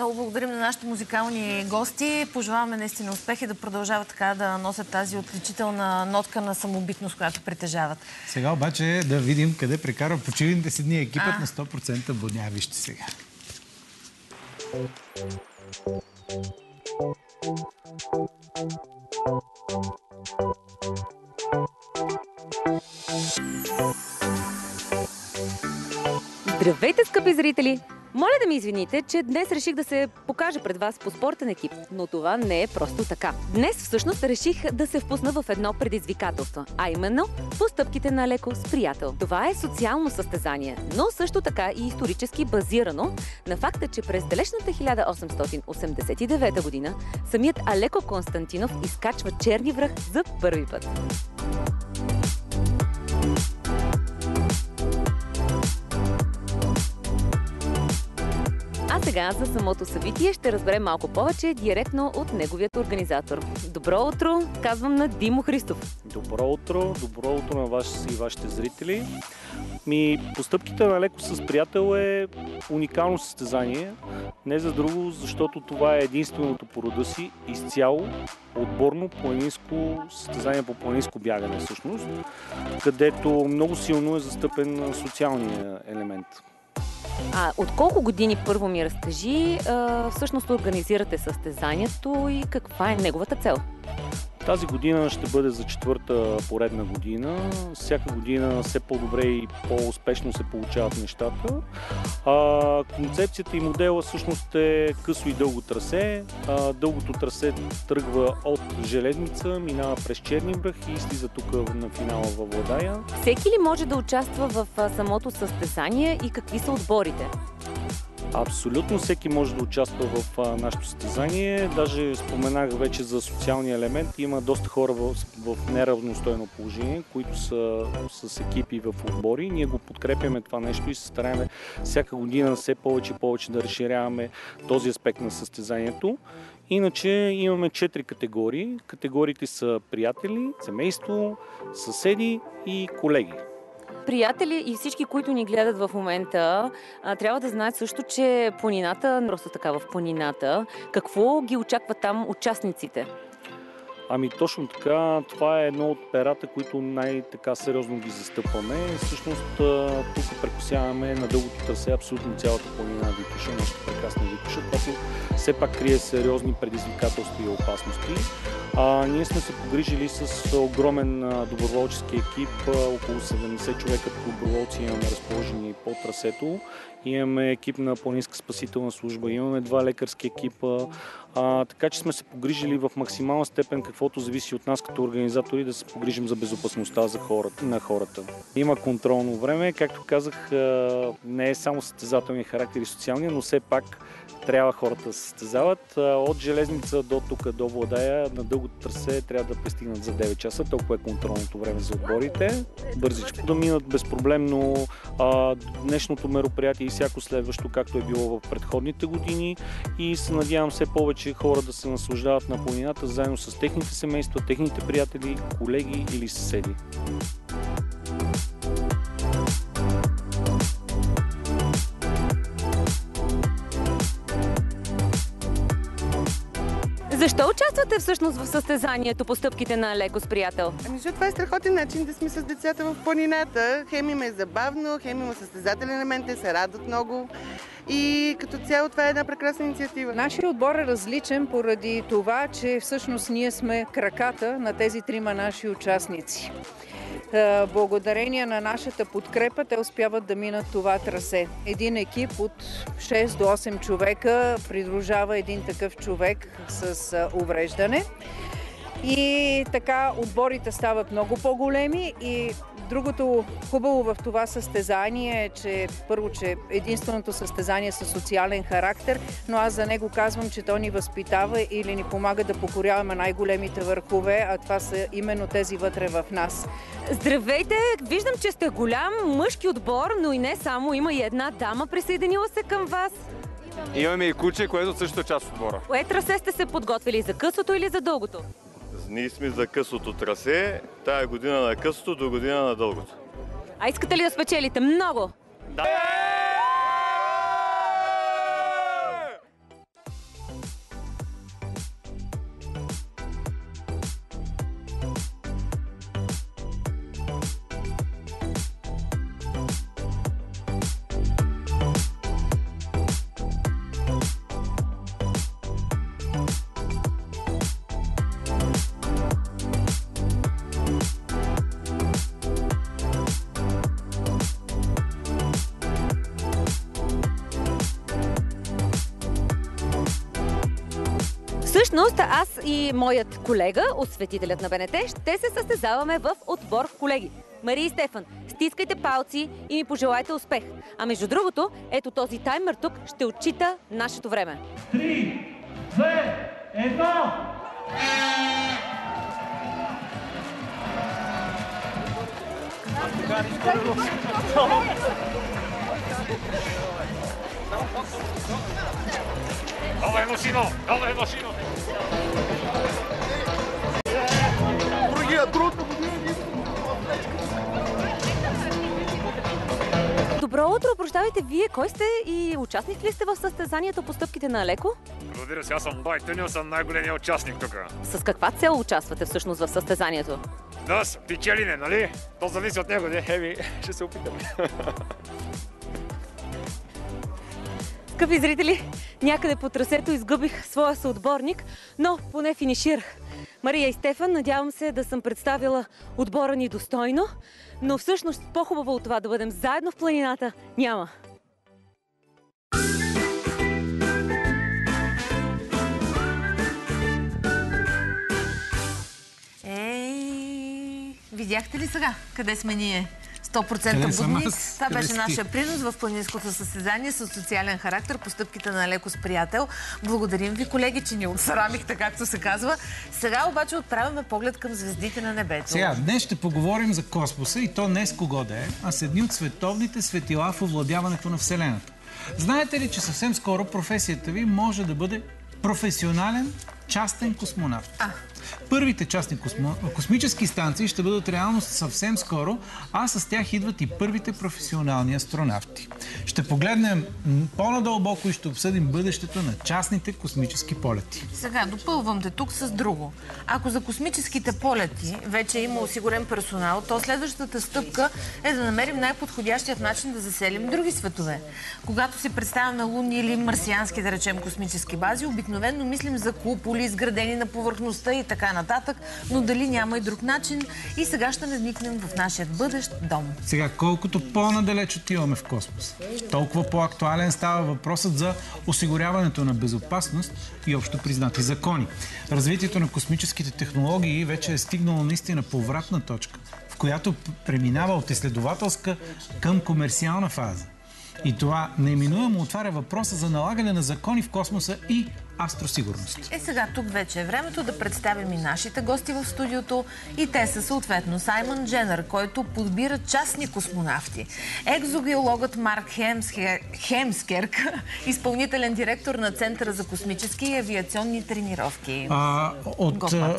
Много благодарим на нашите музикални гости. Пожелаваме наистина успехи да продължават така да носят тази отличителна нотка на самобитност, която притежават. Сега обаче да видим къде прекарва почивните си дни екипът на 100% Будня. Вижте сега. Здравейте, скъпи зрители! Моля да ми извините, че днес реших да се покажа пред вас по спортен екип, но това не е просто така. Днес всъщност реших да се впусна в едно предизвикателство, а именно постъпките на Алеко с приятел. Това е социално състезание, но също така и исторически базирано на факта, че през далечната 1889 година самият Алеко Константинов изкачва Черни връх за първи път. А сега за самото събитие ще разберем малко повече директно от неговият организатор. Добро утро, казвам на Димо Христов. Добро утро на вас и вашите зрители. Постъпките на Алеко с приятел е уникално състезание. Не за друго, защото това е единственото по рода си изцяло отборно планинско състезание по планинско бягане всъщност, където много силно е застъпен социалния елемент. А от колко години, първо ми разкажи, всъщност организирате състезанието и каква е неговата цел? Тази година ще бъде за 4-та поредна година. Всяка година все по-добре и по-успешно се получават нещата. Концепцията и модела всъщност е късо и дълго трасе. Дългото трасе тръгва от Железница, минава през Черни връх и слиза тук на финала във Владая. Всеки ли може да участва в самото състезание и какви са отборите? Абсолютно всеки може да участва в нашето състезание. Даже споменах вече за социалния елемент. Има доста хора в неравностойно положение, които са с екипи в отбори. Ние го подкрепяме това нещо и се стараем всяка година все повече и повече да разширяваме този аспект на състезанието. Иначе имаме 4 категории. Категориите са приятели, семейство, съседи и колеги. Приятели и всички, които ни гледат в момента, трябва да знаят също, че планината, просто така в планината, какво ги очаква там участниците? Точно така, това е едно от перата, които най-така сериозно ги застъпваме. Всъщност тук прекосяваме на дългото трасе абсолютно цялата планина Витоша, нашата прекрасна Витоша, която все пак крие сериозни предизвикателства и опасности. Ние сме се погрижили с огромен доброволчески екип, около 70 човека доброволци имаме разположени по трасето. Имаме екип на планинска спасителна служба, имаме 2 лекарски екипа, така че сме се погрижили в максимална степен, каквото зависи от нас като организатори, да се погрижим за безопасността на хората. Има контролно време, както казах, не е само състезателния характер и социалния, но все пак трябва хората да се състезават. От Железница до тук, до Владая, на дългото трасе трябва да пристигнат за 9 часа, толкова е контролното време за отборите. Бързичко да минат безпроблемно днешното мероприятие и всяко следващо, както е било в предходните години, и се надявам все повече хора да се наслаждават на планината заедно с техните семейства, техните приятели, колеги или съседи. Защо участвате всъщност в състезанието по стъпките на Алеко с приятел? Защото това е страхотен начин да сме с децата в планината. Хем им е забавно, хем има състезателен елемент, те се радват много. И като цяло това е една прекрасна инициатива. Нашия отбор е различен поради това, че всъщност ние сме краката на тези 3 наши участници. Благодарение на нашата подкрепа те успяват да минат това трасе. Един екип от 6 до 8 човека придружава един такъв човек с увреждане. И така отборите стават много по-големи и другото хубаво в това състезание е, че първо, че единственото състезание със социален характер, но аз за него казвам, че то ни възпитава или ни помага да покоряваме най-големите върхове, а това са именно тези вътре в нас. Здравейте! Виждам, че сте голям мъжки отбор, но и не само. Има и една дама присъединила се към вас. Имаме и куче, което също е част от отбора. Кое трасе сте се подготвили? За късото или за дългото? Ние сме за късото трасе, тая година на късото, до година на дългото. А искате ли да спечелите? Много! Да! Всъщност, аз и моят колега, осветителят на БНТ, ще се състезаваме в отбор колеги. Мария и Стефан, стискайте палци и ми пожелайте успех. А между другото, ето този таймер тук ще отчита нашето време. 3, 2, 1... Давай машино! Давай машино! Другия труд! Добро утро, прощавайте, вие кой сте и участник ли сте в състезанието по стъпките на Алеко? Родира се, аз съм Байтънил, съм най-големия участник тук. С каква цел участвате всъщност в състезанието? Да, печелине, нали? То зависи от него, не? Ще се опитаме. Скъпи зрители, някъде по трасето изгубих своя съотборник, но поне финиширах. Мария и Стефан, надявам се да съм представила отбора ни достойно, но всъщност по-хубаво от това да бъдем заедно в планината няма. Видяхте ли сега къде сме ние? 100% будни. Това беше нашия принос в планинското състезание с социален характер по стъпките на Алеко с приятел. Благодарим ви, колеги, че ни отсарамихте, както се казва. Сега обаче отправяме поглед към звездите на небето. Сега, днес ще поговорим за космоса и то не с кого да е, а с едни от световните светила в овладяването на Вселената. Знаете ли, че съвсем скоро професията ви може да бъде професионален частен космонавт? Първите частни космически станции ще бъдат реалност съвсем скоро, а с тях идват и първите професионални астронавти. Ще погледнем по-надълбоко и ще обсъдим бъдещето на частните космически полети. Сега допълвам те тук с друго. Ако за космическите полети вече има осигурен персонал, то следващата стъпка е да намерим най-подходящият начин да заселим други светове. Когато си представяме лунни или марсиански, да речем, космически бази, обикновено мислим за куполи, изградени на повърхността и така нататък, но дали няма и друг начин? И сега ще надникнем в нашия бъдещ дом. Сега, колкото по-надалеч отиваме в космос, толкова по-актуален става въпросът за осигуряването на безопасност и общо признати закони. Развитието на космическите технологии вече е стигнало наистина повратна точка, в която преминава от изследователска към комерциална фаза. И това неминуемо отваря въпроса за налагане на закони в космоса и астросигурност. Сега тук вече е времето да представим и нашите гости в студиото. И те са съответно Саймън Дженър, който подбира частни космонавти. Екзогеологът Марк Хемскерк, изпълнителен директор на Центъра за космически и авиационни тренировки. От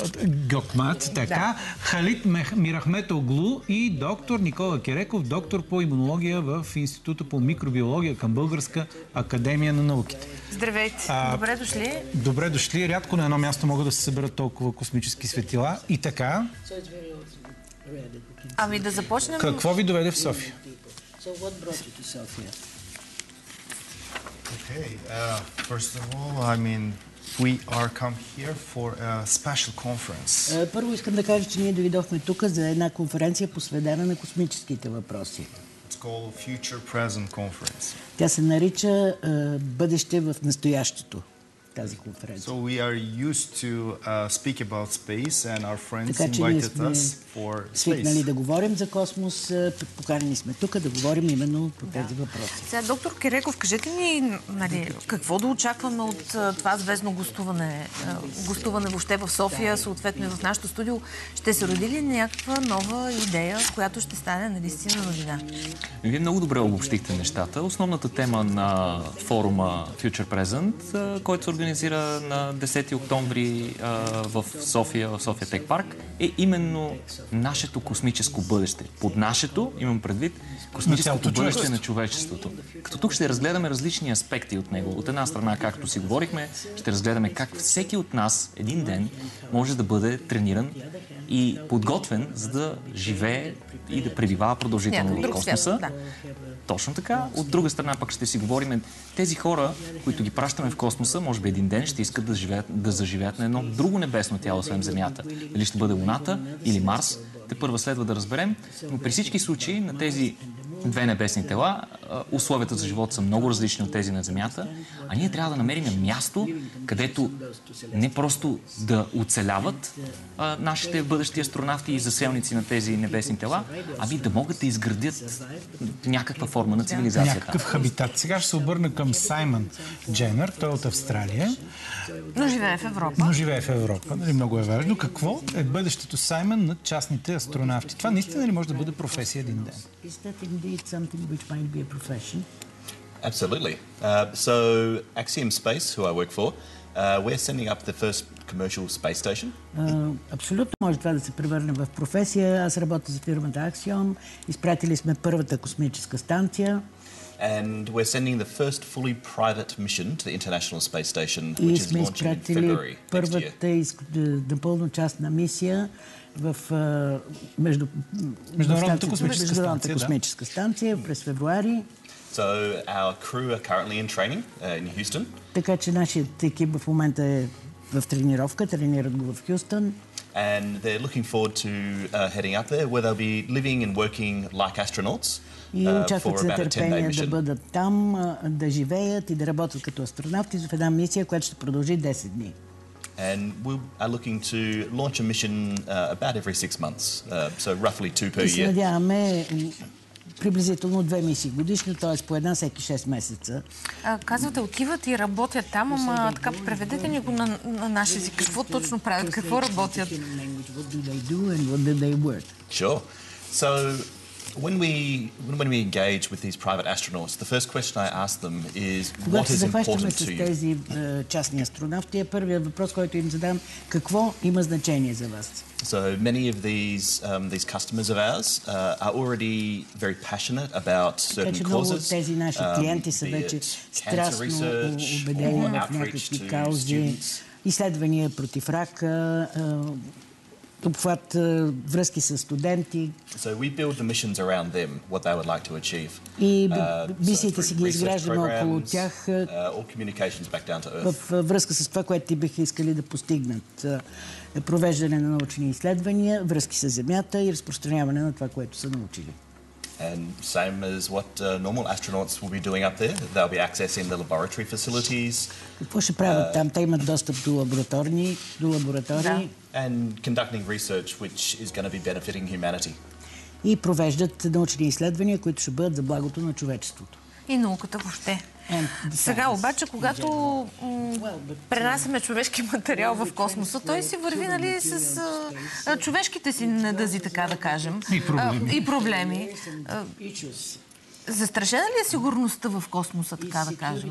Гокмат, така. Да. Халид Мирахметоглу и доктор Никола Кереков, доктор по имунология в Института по микробиология към Българска академия на науките. Здравейте! Добре дошли! Добре дошли! Рядко на едно място могат да се съберат толкова космически светила. И така... Ами да започнем... Какво ви доведе в София? First of all, we are come here for a special conference. Първо искам да кажа, че ние дойдохме тук за една конференция, посветена на космическите въпроси. It's called Future Present Conference. Тя се нарича Бъдеще в настоящето, тази конференция. So we are used to speak about space and our friends invited us for space. Свикнали да говорим за космос, поканени сме тук да говорим именно по тези въпроси. Сега, доктор Кереков, кажете ни, какво да очакваме от това звездно гостуване въобще в София, съответно и в нашото студио? Ще се роди ли някаква нова идея, която ще стане наистина новина? Вие много добре обобщихте нещата. Основната тема на форума Future Present, който се организира на 10 октомври в София Тех Парк, е именно нашето космическо бъдеще. Под нашето имам предвид космическото бъдеще на човечеството. Като тук ще разгледаме различни аспекти от него. От една страна, както си говорихме, ще разгледаме как всеки от нас един ден може да бъде трениран и подготвен, за да живее и да пребивава продължително в космоса. Точно така. От друга страна пък ще си говорим тези хора, които ги пращаме в космоса, може би един ден ще искат да заживеят на едно друго небесно тяло, освен Земята. Дали ще бъде Луната или Марс, те първа следва да разберем. Но при всички случаи на тези две небесни тела. Условията за живот са много различни от тези на Земята, а ние трябва да намерим място, където не просто да оцеляват нашите бъдещи астронавти и заселници на тези небесни тела, ами да могат да изградят някаква форма на цивилизацията. Някакъв хабитат. Сега ще се обърна към Саймън Дженър, той е от Австралия. Но живее в Европа. Нали, много е важно. Какво е бъдещето, Саймън, на частните астронавти? Това наистина ли може да бъде професия един ден? Absolutely. So Axiom Space, who I work for, we're sending up the first commercial space station. Абсолютно може това да се превърне в професия. Аз работя за фирмата Axiom. Изпратили сме първата космическа станция. And we're sending the first fully private mission to the International Space Station, which is launching in February next year. Първата напълно частна мисия в Международната космическа станция през февруари. So our crew are currently in training in Houston. Така че нашият екип в момента е в тренировка, тренират го в Хюстън. And they're looking forward to heading up there, where they'll be living and working like astronauts. И очакват с нетърпение да бъдат там, да живеят и да работят като астронавти в една мисия, която ще продължи 10 дни. And we are looking to launch a mission about every 6 months, so roughly 2 per year. И се надяваме приблизително 2 мисии годишно, т.е. по една всеки 6 месеца. Казвате, отиват и работят там, ама така преведете ни го на наш език. Какво точно правят? Какво работят? Sure. So when we engage with these private astronauts, the first question I ask them is what is important to you? Тези частни астронавти, първият въпрос, който им задам, какво има значение за вас? So many of these customers of ours are already very passionate about certain causes. Тези наши клиенти са вече страстно убедени в някакви каузи, изследвания против рака, обхват връзки с студенти. So we build the missions around them, what they would like to achieve. И мисиите си ги изграждаме около тях в връзка с това, което ти биха искали да постигнат. Провеждане на научни изследвания, връзки с Земята и разпространяване на това, което са научили. And same as what normal astronauts will be doing up there. They'll be accessing the laboratory facilities. Какво ще правят там? Те имат достъп до лаборатории. And conducting research which is going to be benefiting humanity. И провеждат научни изследвания, които ще бъдат за благото на човечеството. И науката въобще. Сега обаче, когато пренасяме човешки материал в космоса, той си върви, нали, с човешките си недъзи, така да кажем. И проблеми. Застрашена ли е сигурността в космоса, така да кажем?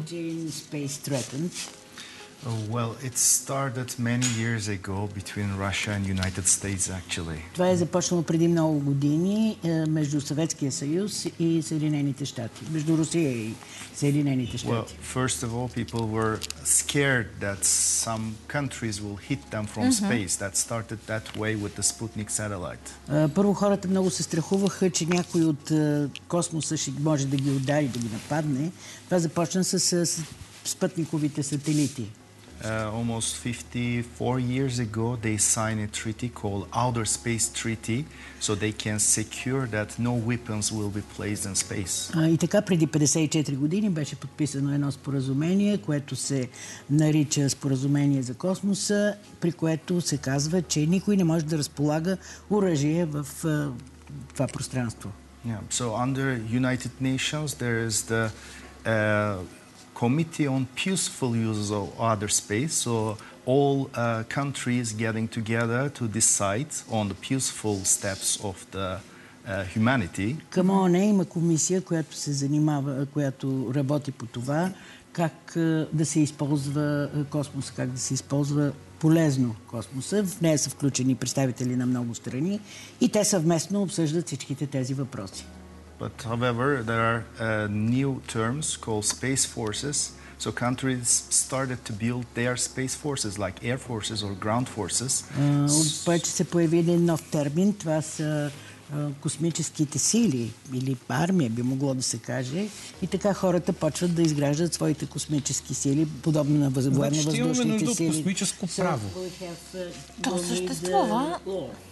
Well, it started many years ago between Russia and United States, actually. Това е започнало преди много години между Съветския съюз и Съединените щати, между Русия и Съединените щати. Well, first of all, people were scared that some countries will hit them from space. That started that way with the Sputnik satellite. Първо хората много се страхуваха, че някой от космоса ще може да ги удари, да ги нападне. Това започна с спътниковите сателити. Almost 54 years ago, they signed a treaty called Outer Space Treaty, so they can secure that no weapons will be placed in space. И така преди 54 години беше подписано едно споразумение, което се нарича Споразумение за космоса, при което се казва, че никой не може да разполага оръжие в това пространство. Yeah. So under United Nations, there is the Committee on Peaceful Use of Outer Space, so all countries getting together to decide on the peaceful steps of the humanity. Към ООН има комисия, която се занимава, която работи по това, как да се използва космоса, как да се използва полезно космоса. В нея са включени представители на много страни и те съвместно обсъждат всичките тези въпроси. But however, there are new terms called space forces. So countries started to build their space forces, like air forces or ground forces. Обаче се появи един нов термин. Това са космическите сили или армия, би могло да се каже. И така хората почват да изграждат своите космически сили, подобно на военно-въздушните сили. Космическо право. То съществува.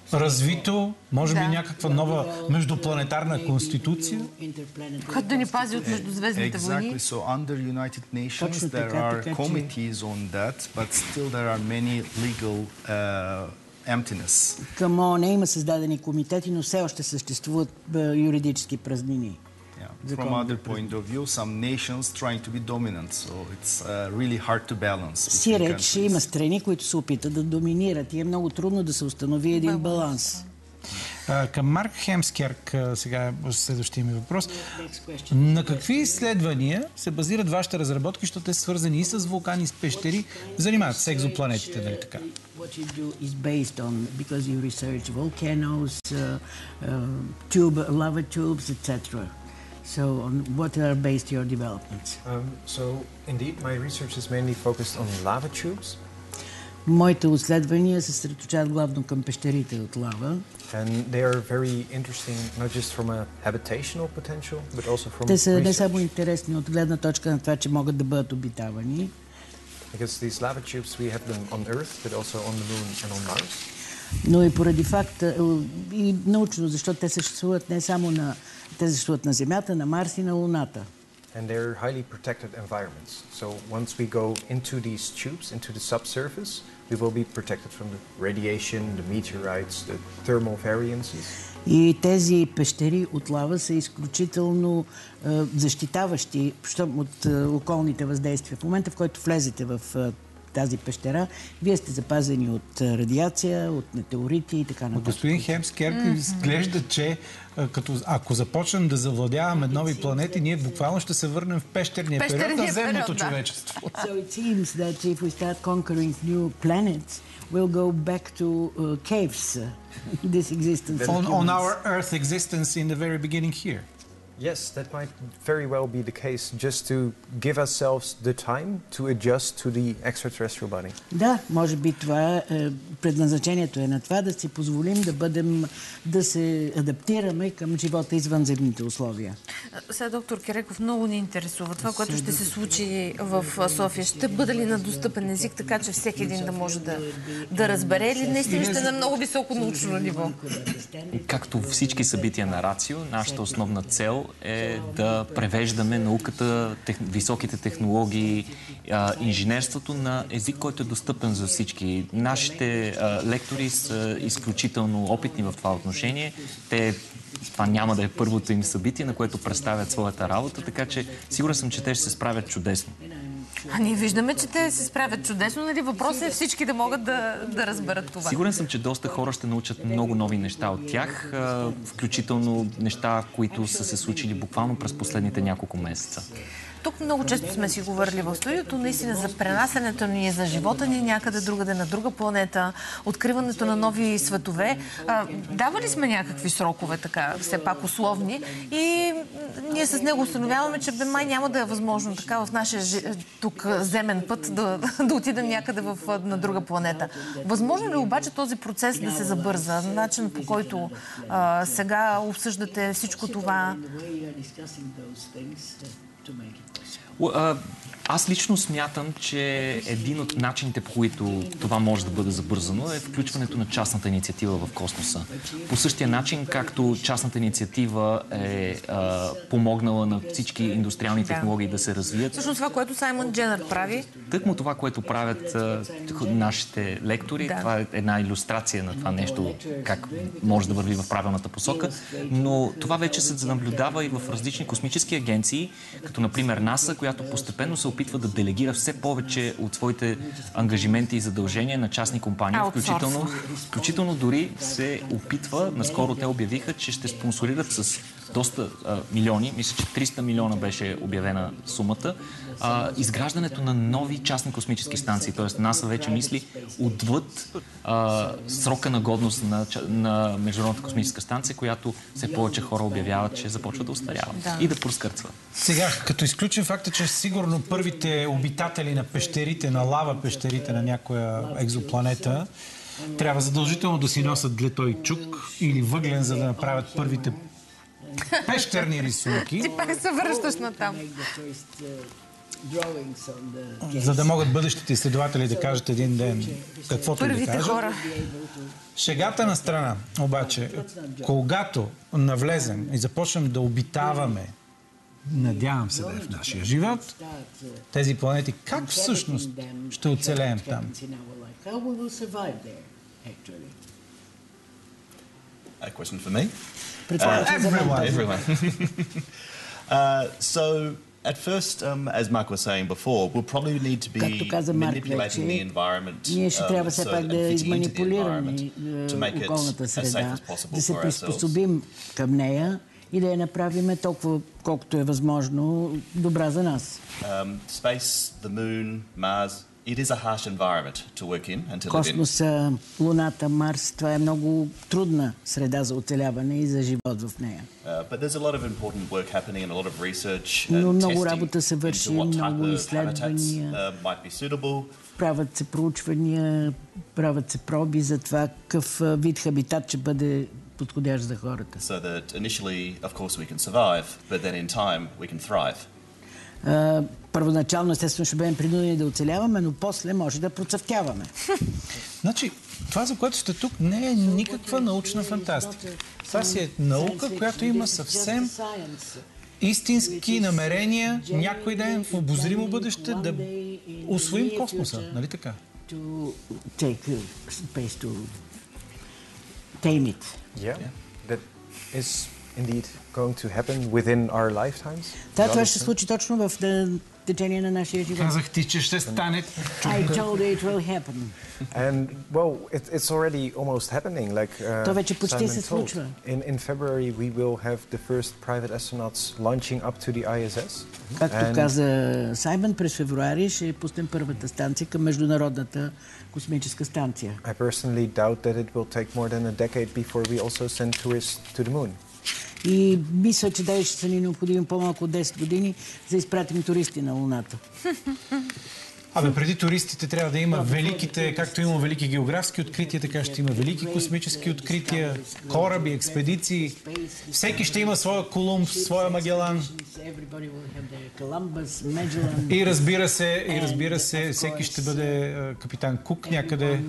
развито, може би някаква нова междупланетарна конституция, която да ни пази от междузвездните войни. Exactly. So under United Nations there are committees on that, but still there are many legal emptiness. Към ООН има създадени комитети, но все още съществуват юридически празнини. From other point of view, some nations trying to be dominant, so it's really hard to balance. Сиреч има страни, които се опитат да доминират и е много трудно да се установи един баланс. Към Марк Хемскерк сега е следващия ми въпрос. На какви изследвания се базират вашите разработки, защото те са свързани и с вулкани, с пещери, занимават с екзопланетите, нали така? What you do is based on, because you research volcanoes, lava tubes, etc. So on what are based your developments? So indeed, my research is mainly focused on lava tubes. Моите изследвания се съсредоточават главно към пещерите от лава. And they are very interesting, not just from a habitational potential, but also from Те са не research. само интересни от гледна точка на това, че могат да бъдат обитавани. Because these lava tubes, we have them on Earth, but also on the Moon and on Mars. Но и поради факта, и научно, защото те съществуват не само те съществуват на Земята, на Марс и на Луната. And they're highly protected environments. So once we go into these tubes, into the subsurface, we will be protected from the radiation, the meteorites, the thermal variances. И тези пещери от лава са изключително защитаващи от околните въздействия. В момента, в който влезете в тази пещера, вие сте запазени от радиация, от метеорити и така нататък. Господин Хемскерк, изглежда, че ако започнем да завладяваме нови планети, ние буквално ще се върнем в пещерния период на земното човечество. So it seems that if we start conquering new planets, we'll go back to caves, this existence. On our Earth existence in the very beginning here. Yes, that might very well be the case, just to give ourselves the time to adjust to the extraterrestrial body. Да, може би това предназначението е на това, да си позволим да се адаптираме към живота извън земните условия. Сега, доктор Кереков, много ни интересува това, което ще се случи в София. Ще бъде ли на достъпен език, така че всеки един да може да разбере, или наистина ще на много високо научно ниво? Както всички събития на Рацио, нашата основна цел е да превеждаме науката, високите технологии, инженерството на език, който е достъпен за всички. Нашите лектори са изключително опитни в това отношение. Това няма да е първото им събитие, на което представят своята работа, така че сигурен съм, че те ще се справят чудесно. А ние виждаме, че те се справят чудесно, нали? Въпросът е всички да могат да разберат това. Сигурен съм, че доста хора ще научат много нови неща от тях, включително неща, които са се случили буквално през последните няколко месеца. Тук много често сме си говорили в студиото, наистина за пренасенето ни, за живота ни някъде другаде, на друга планета, откриването на нови светове. Давали сме някакви срокове, така, все пак условни, и ние с него установяваме, че май няма да е възможно така в нашия тук земен път да отидем някъде на друга планета. Възможно ли обаче този процес да се забърза? Начин, по който сега обсъждате всичко това? Аз лично смятам, че един от начините, по които това може да бъде забързано, е включването на частната инициатива в космоса. По същия начин, както частната инициатива е помогнала на всички индустриални технологии да се развият. Всъщност това, което Саймън Дженър прави. Тъкмо това, което правят нашите лектори, това е една илюстрация на това нещо, как може да върви в правилната посока. Но това вече се наблюдава и в различни космически агенции, като например НАСА, която постепенно се опитва да делегира все повече от своите ангажименти и задължения на частни компании, включително дори се опитва, наскоро те обявиха, че ще спонсорират с доста милиони, мисля, че 300 милиона беше обявена сумата, изграждането на нови частни космически станции. Тоест НАСА вече мисли отвъд срока на годност на Международната космическа станция, която все повече хора обявяват, че започва да остарява и да проскърцва. Сега, като изключим факта, че сигурно първите обитатели на пещерите, на лава пещерите на някоя екзопланета, трябва задължително да си носят глетой чук или въглен, за да направят първите пещерни рисунки. Ти пак се връщаш на там. За да могат бъдещите изследователи да кажат един ден каквото и да кажат. Хора. Шегата на страна, обаче, когато навлезем и започнем да обитаваме, надявам се да е в нашия живот, тези планети, как всъщност ще оцелеем там? A question for me? Everyone. So, at first, as Mark was saying before, we'll probably need to be manipulating the environment and fitting into the environment to make it as safe as possible да се for ourselves. приспособим към нея и да я направим толкова, колкото е възможно, добра за нас. Space, the moon, Mars, it is a harsh environment to work in and to live in. Космоса, Луната, Марс, това е много трудна среда за оцеляване и за живот в нея. But there's a lot of important work happening and a lot of research Но and много testing работа се върши, into what type много of изследвания. habitats might be suitable. Правят се проучвания, правят се проби за това какъв вид хабитат ще бъде подходящ за хората. So that initially, of course, we can survive, but then in time we can thrive. Първоначално, естествено, ще бъдем принудени да оцеляваме, но после може да процъфтяваме. Значи, това, за което сте тук, не е никаква научна фантастика. Това си е наука, която има съвсем истински намерения някой ден в обозримо бъдеще да усвоим космоса. Нали така? Tame it. Yeah, that is indeed going to happen within our lifetimes. Това ще се случи точно в течение на нашия живот. Казах ти, че ще стане. I told you it will happen. And well, it's already almost happening. Like То вече почти се случва. In February we will have the first private astronauts launching up to the ISS. Както каза Саймън, през февруари ще пуснем първата станция към Международната космическа станция. I personally doubt that it will take more than a decade before we also send tourists to the moon. И мисля, че ще са ни необходими по-малко от 10 години за да изпратим туристи на Луната. Абе, преди туристите трябва да има великите, както има велики географски открития, така ще има велики космически открития, кораби, експедиции. Всеки ще има своя Колумб, своя Магелан. И разбира се, всеки ще бъде капитан Кук някъде.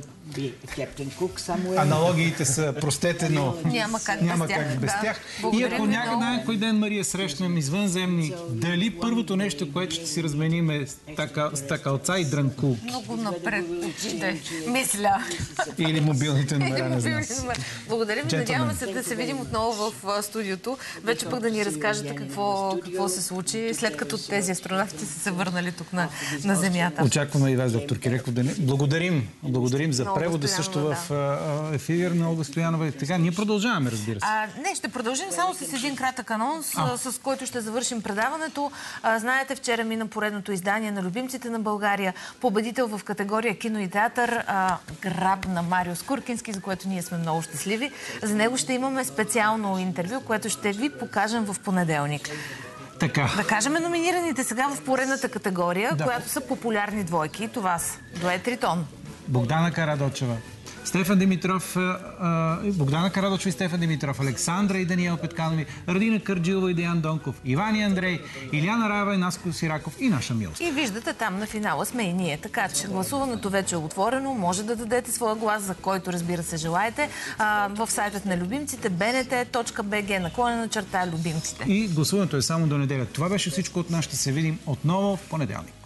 Аналогиите са, простете, но няма как без тях. И ако някой ден, Мария, срещнем извънземни, дали първото нещо, което ще си разменим е стакалца и дрънкулки? Много напред очите, мисля. Или мобилните номера, не знам. Благодарим ви, надяваме се да се видим отново в студиото. Вече пък да ни разкажете какво се случи, след като тези астронавти са се върнали тук на Земята. Очакваме и вас, доктор Киреков. Благодарим за превода също в ефир на Олга Стоянова. Така, ние продължаваме, разбира се. Не, ще продължим само с един кратък анонс, с който ще завършим предаването. Знаете, вчера мина поредното издание на Любимците на България. Победител в категория кино и театър граб на Марио Скуркински, за което ние сме много щастливи. За него ще имаме специално интервю, което ще ви покажем в понеделник. Така. Да кажем номинираните сега в поредната категория, която са популярни двойки. Това са дует Тритон. Богдана Карадочева, Стефан Димитров, Богдана Карадочева и Стефан Димитров, Александра и Даниел Петканови, Радина Кърджилова и Деян Донков, Иван и Андрей, Иляна Раева и Наско Сираков и наша милост. И виждате, там на финала сме и ние. Така че гласуването вече е отворено. Може да дадете своя глас, за който, разбира се, желаете. В сайтът на Любимците bnt.bg/Любимците. И гласуването е само до неделя. Това беше всичко от нас. Ще се видим отново в понеделник.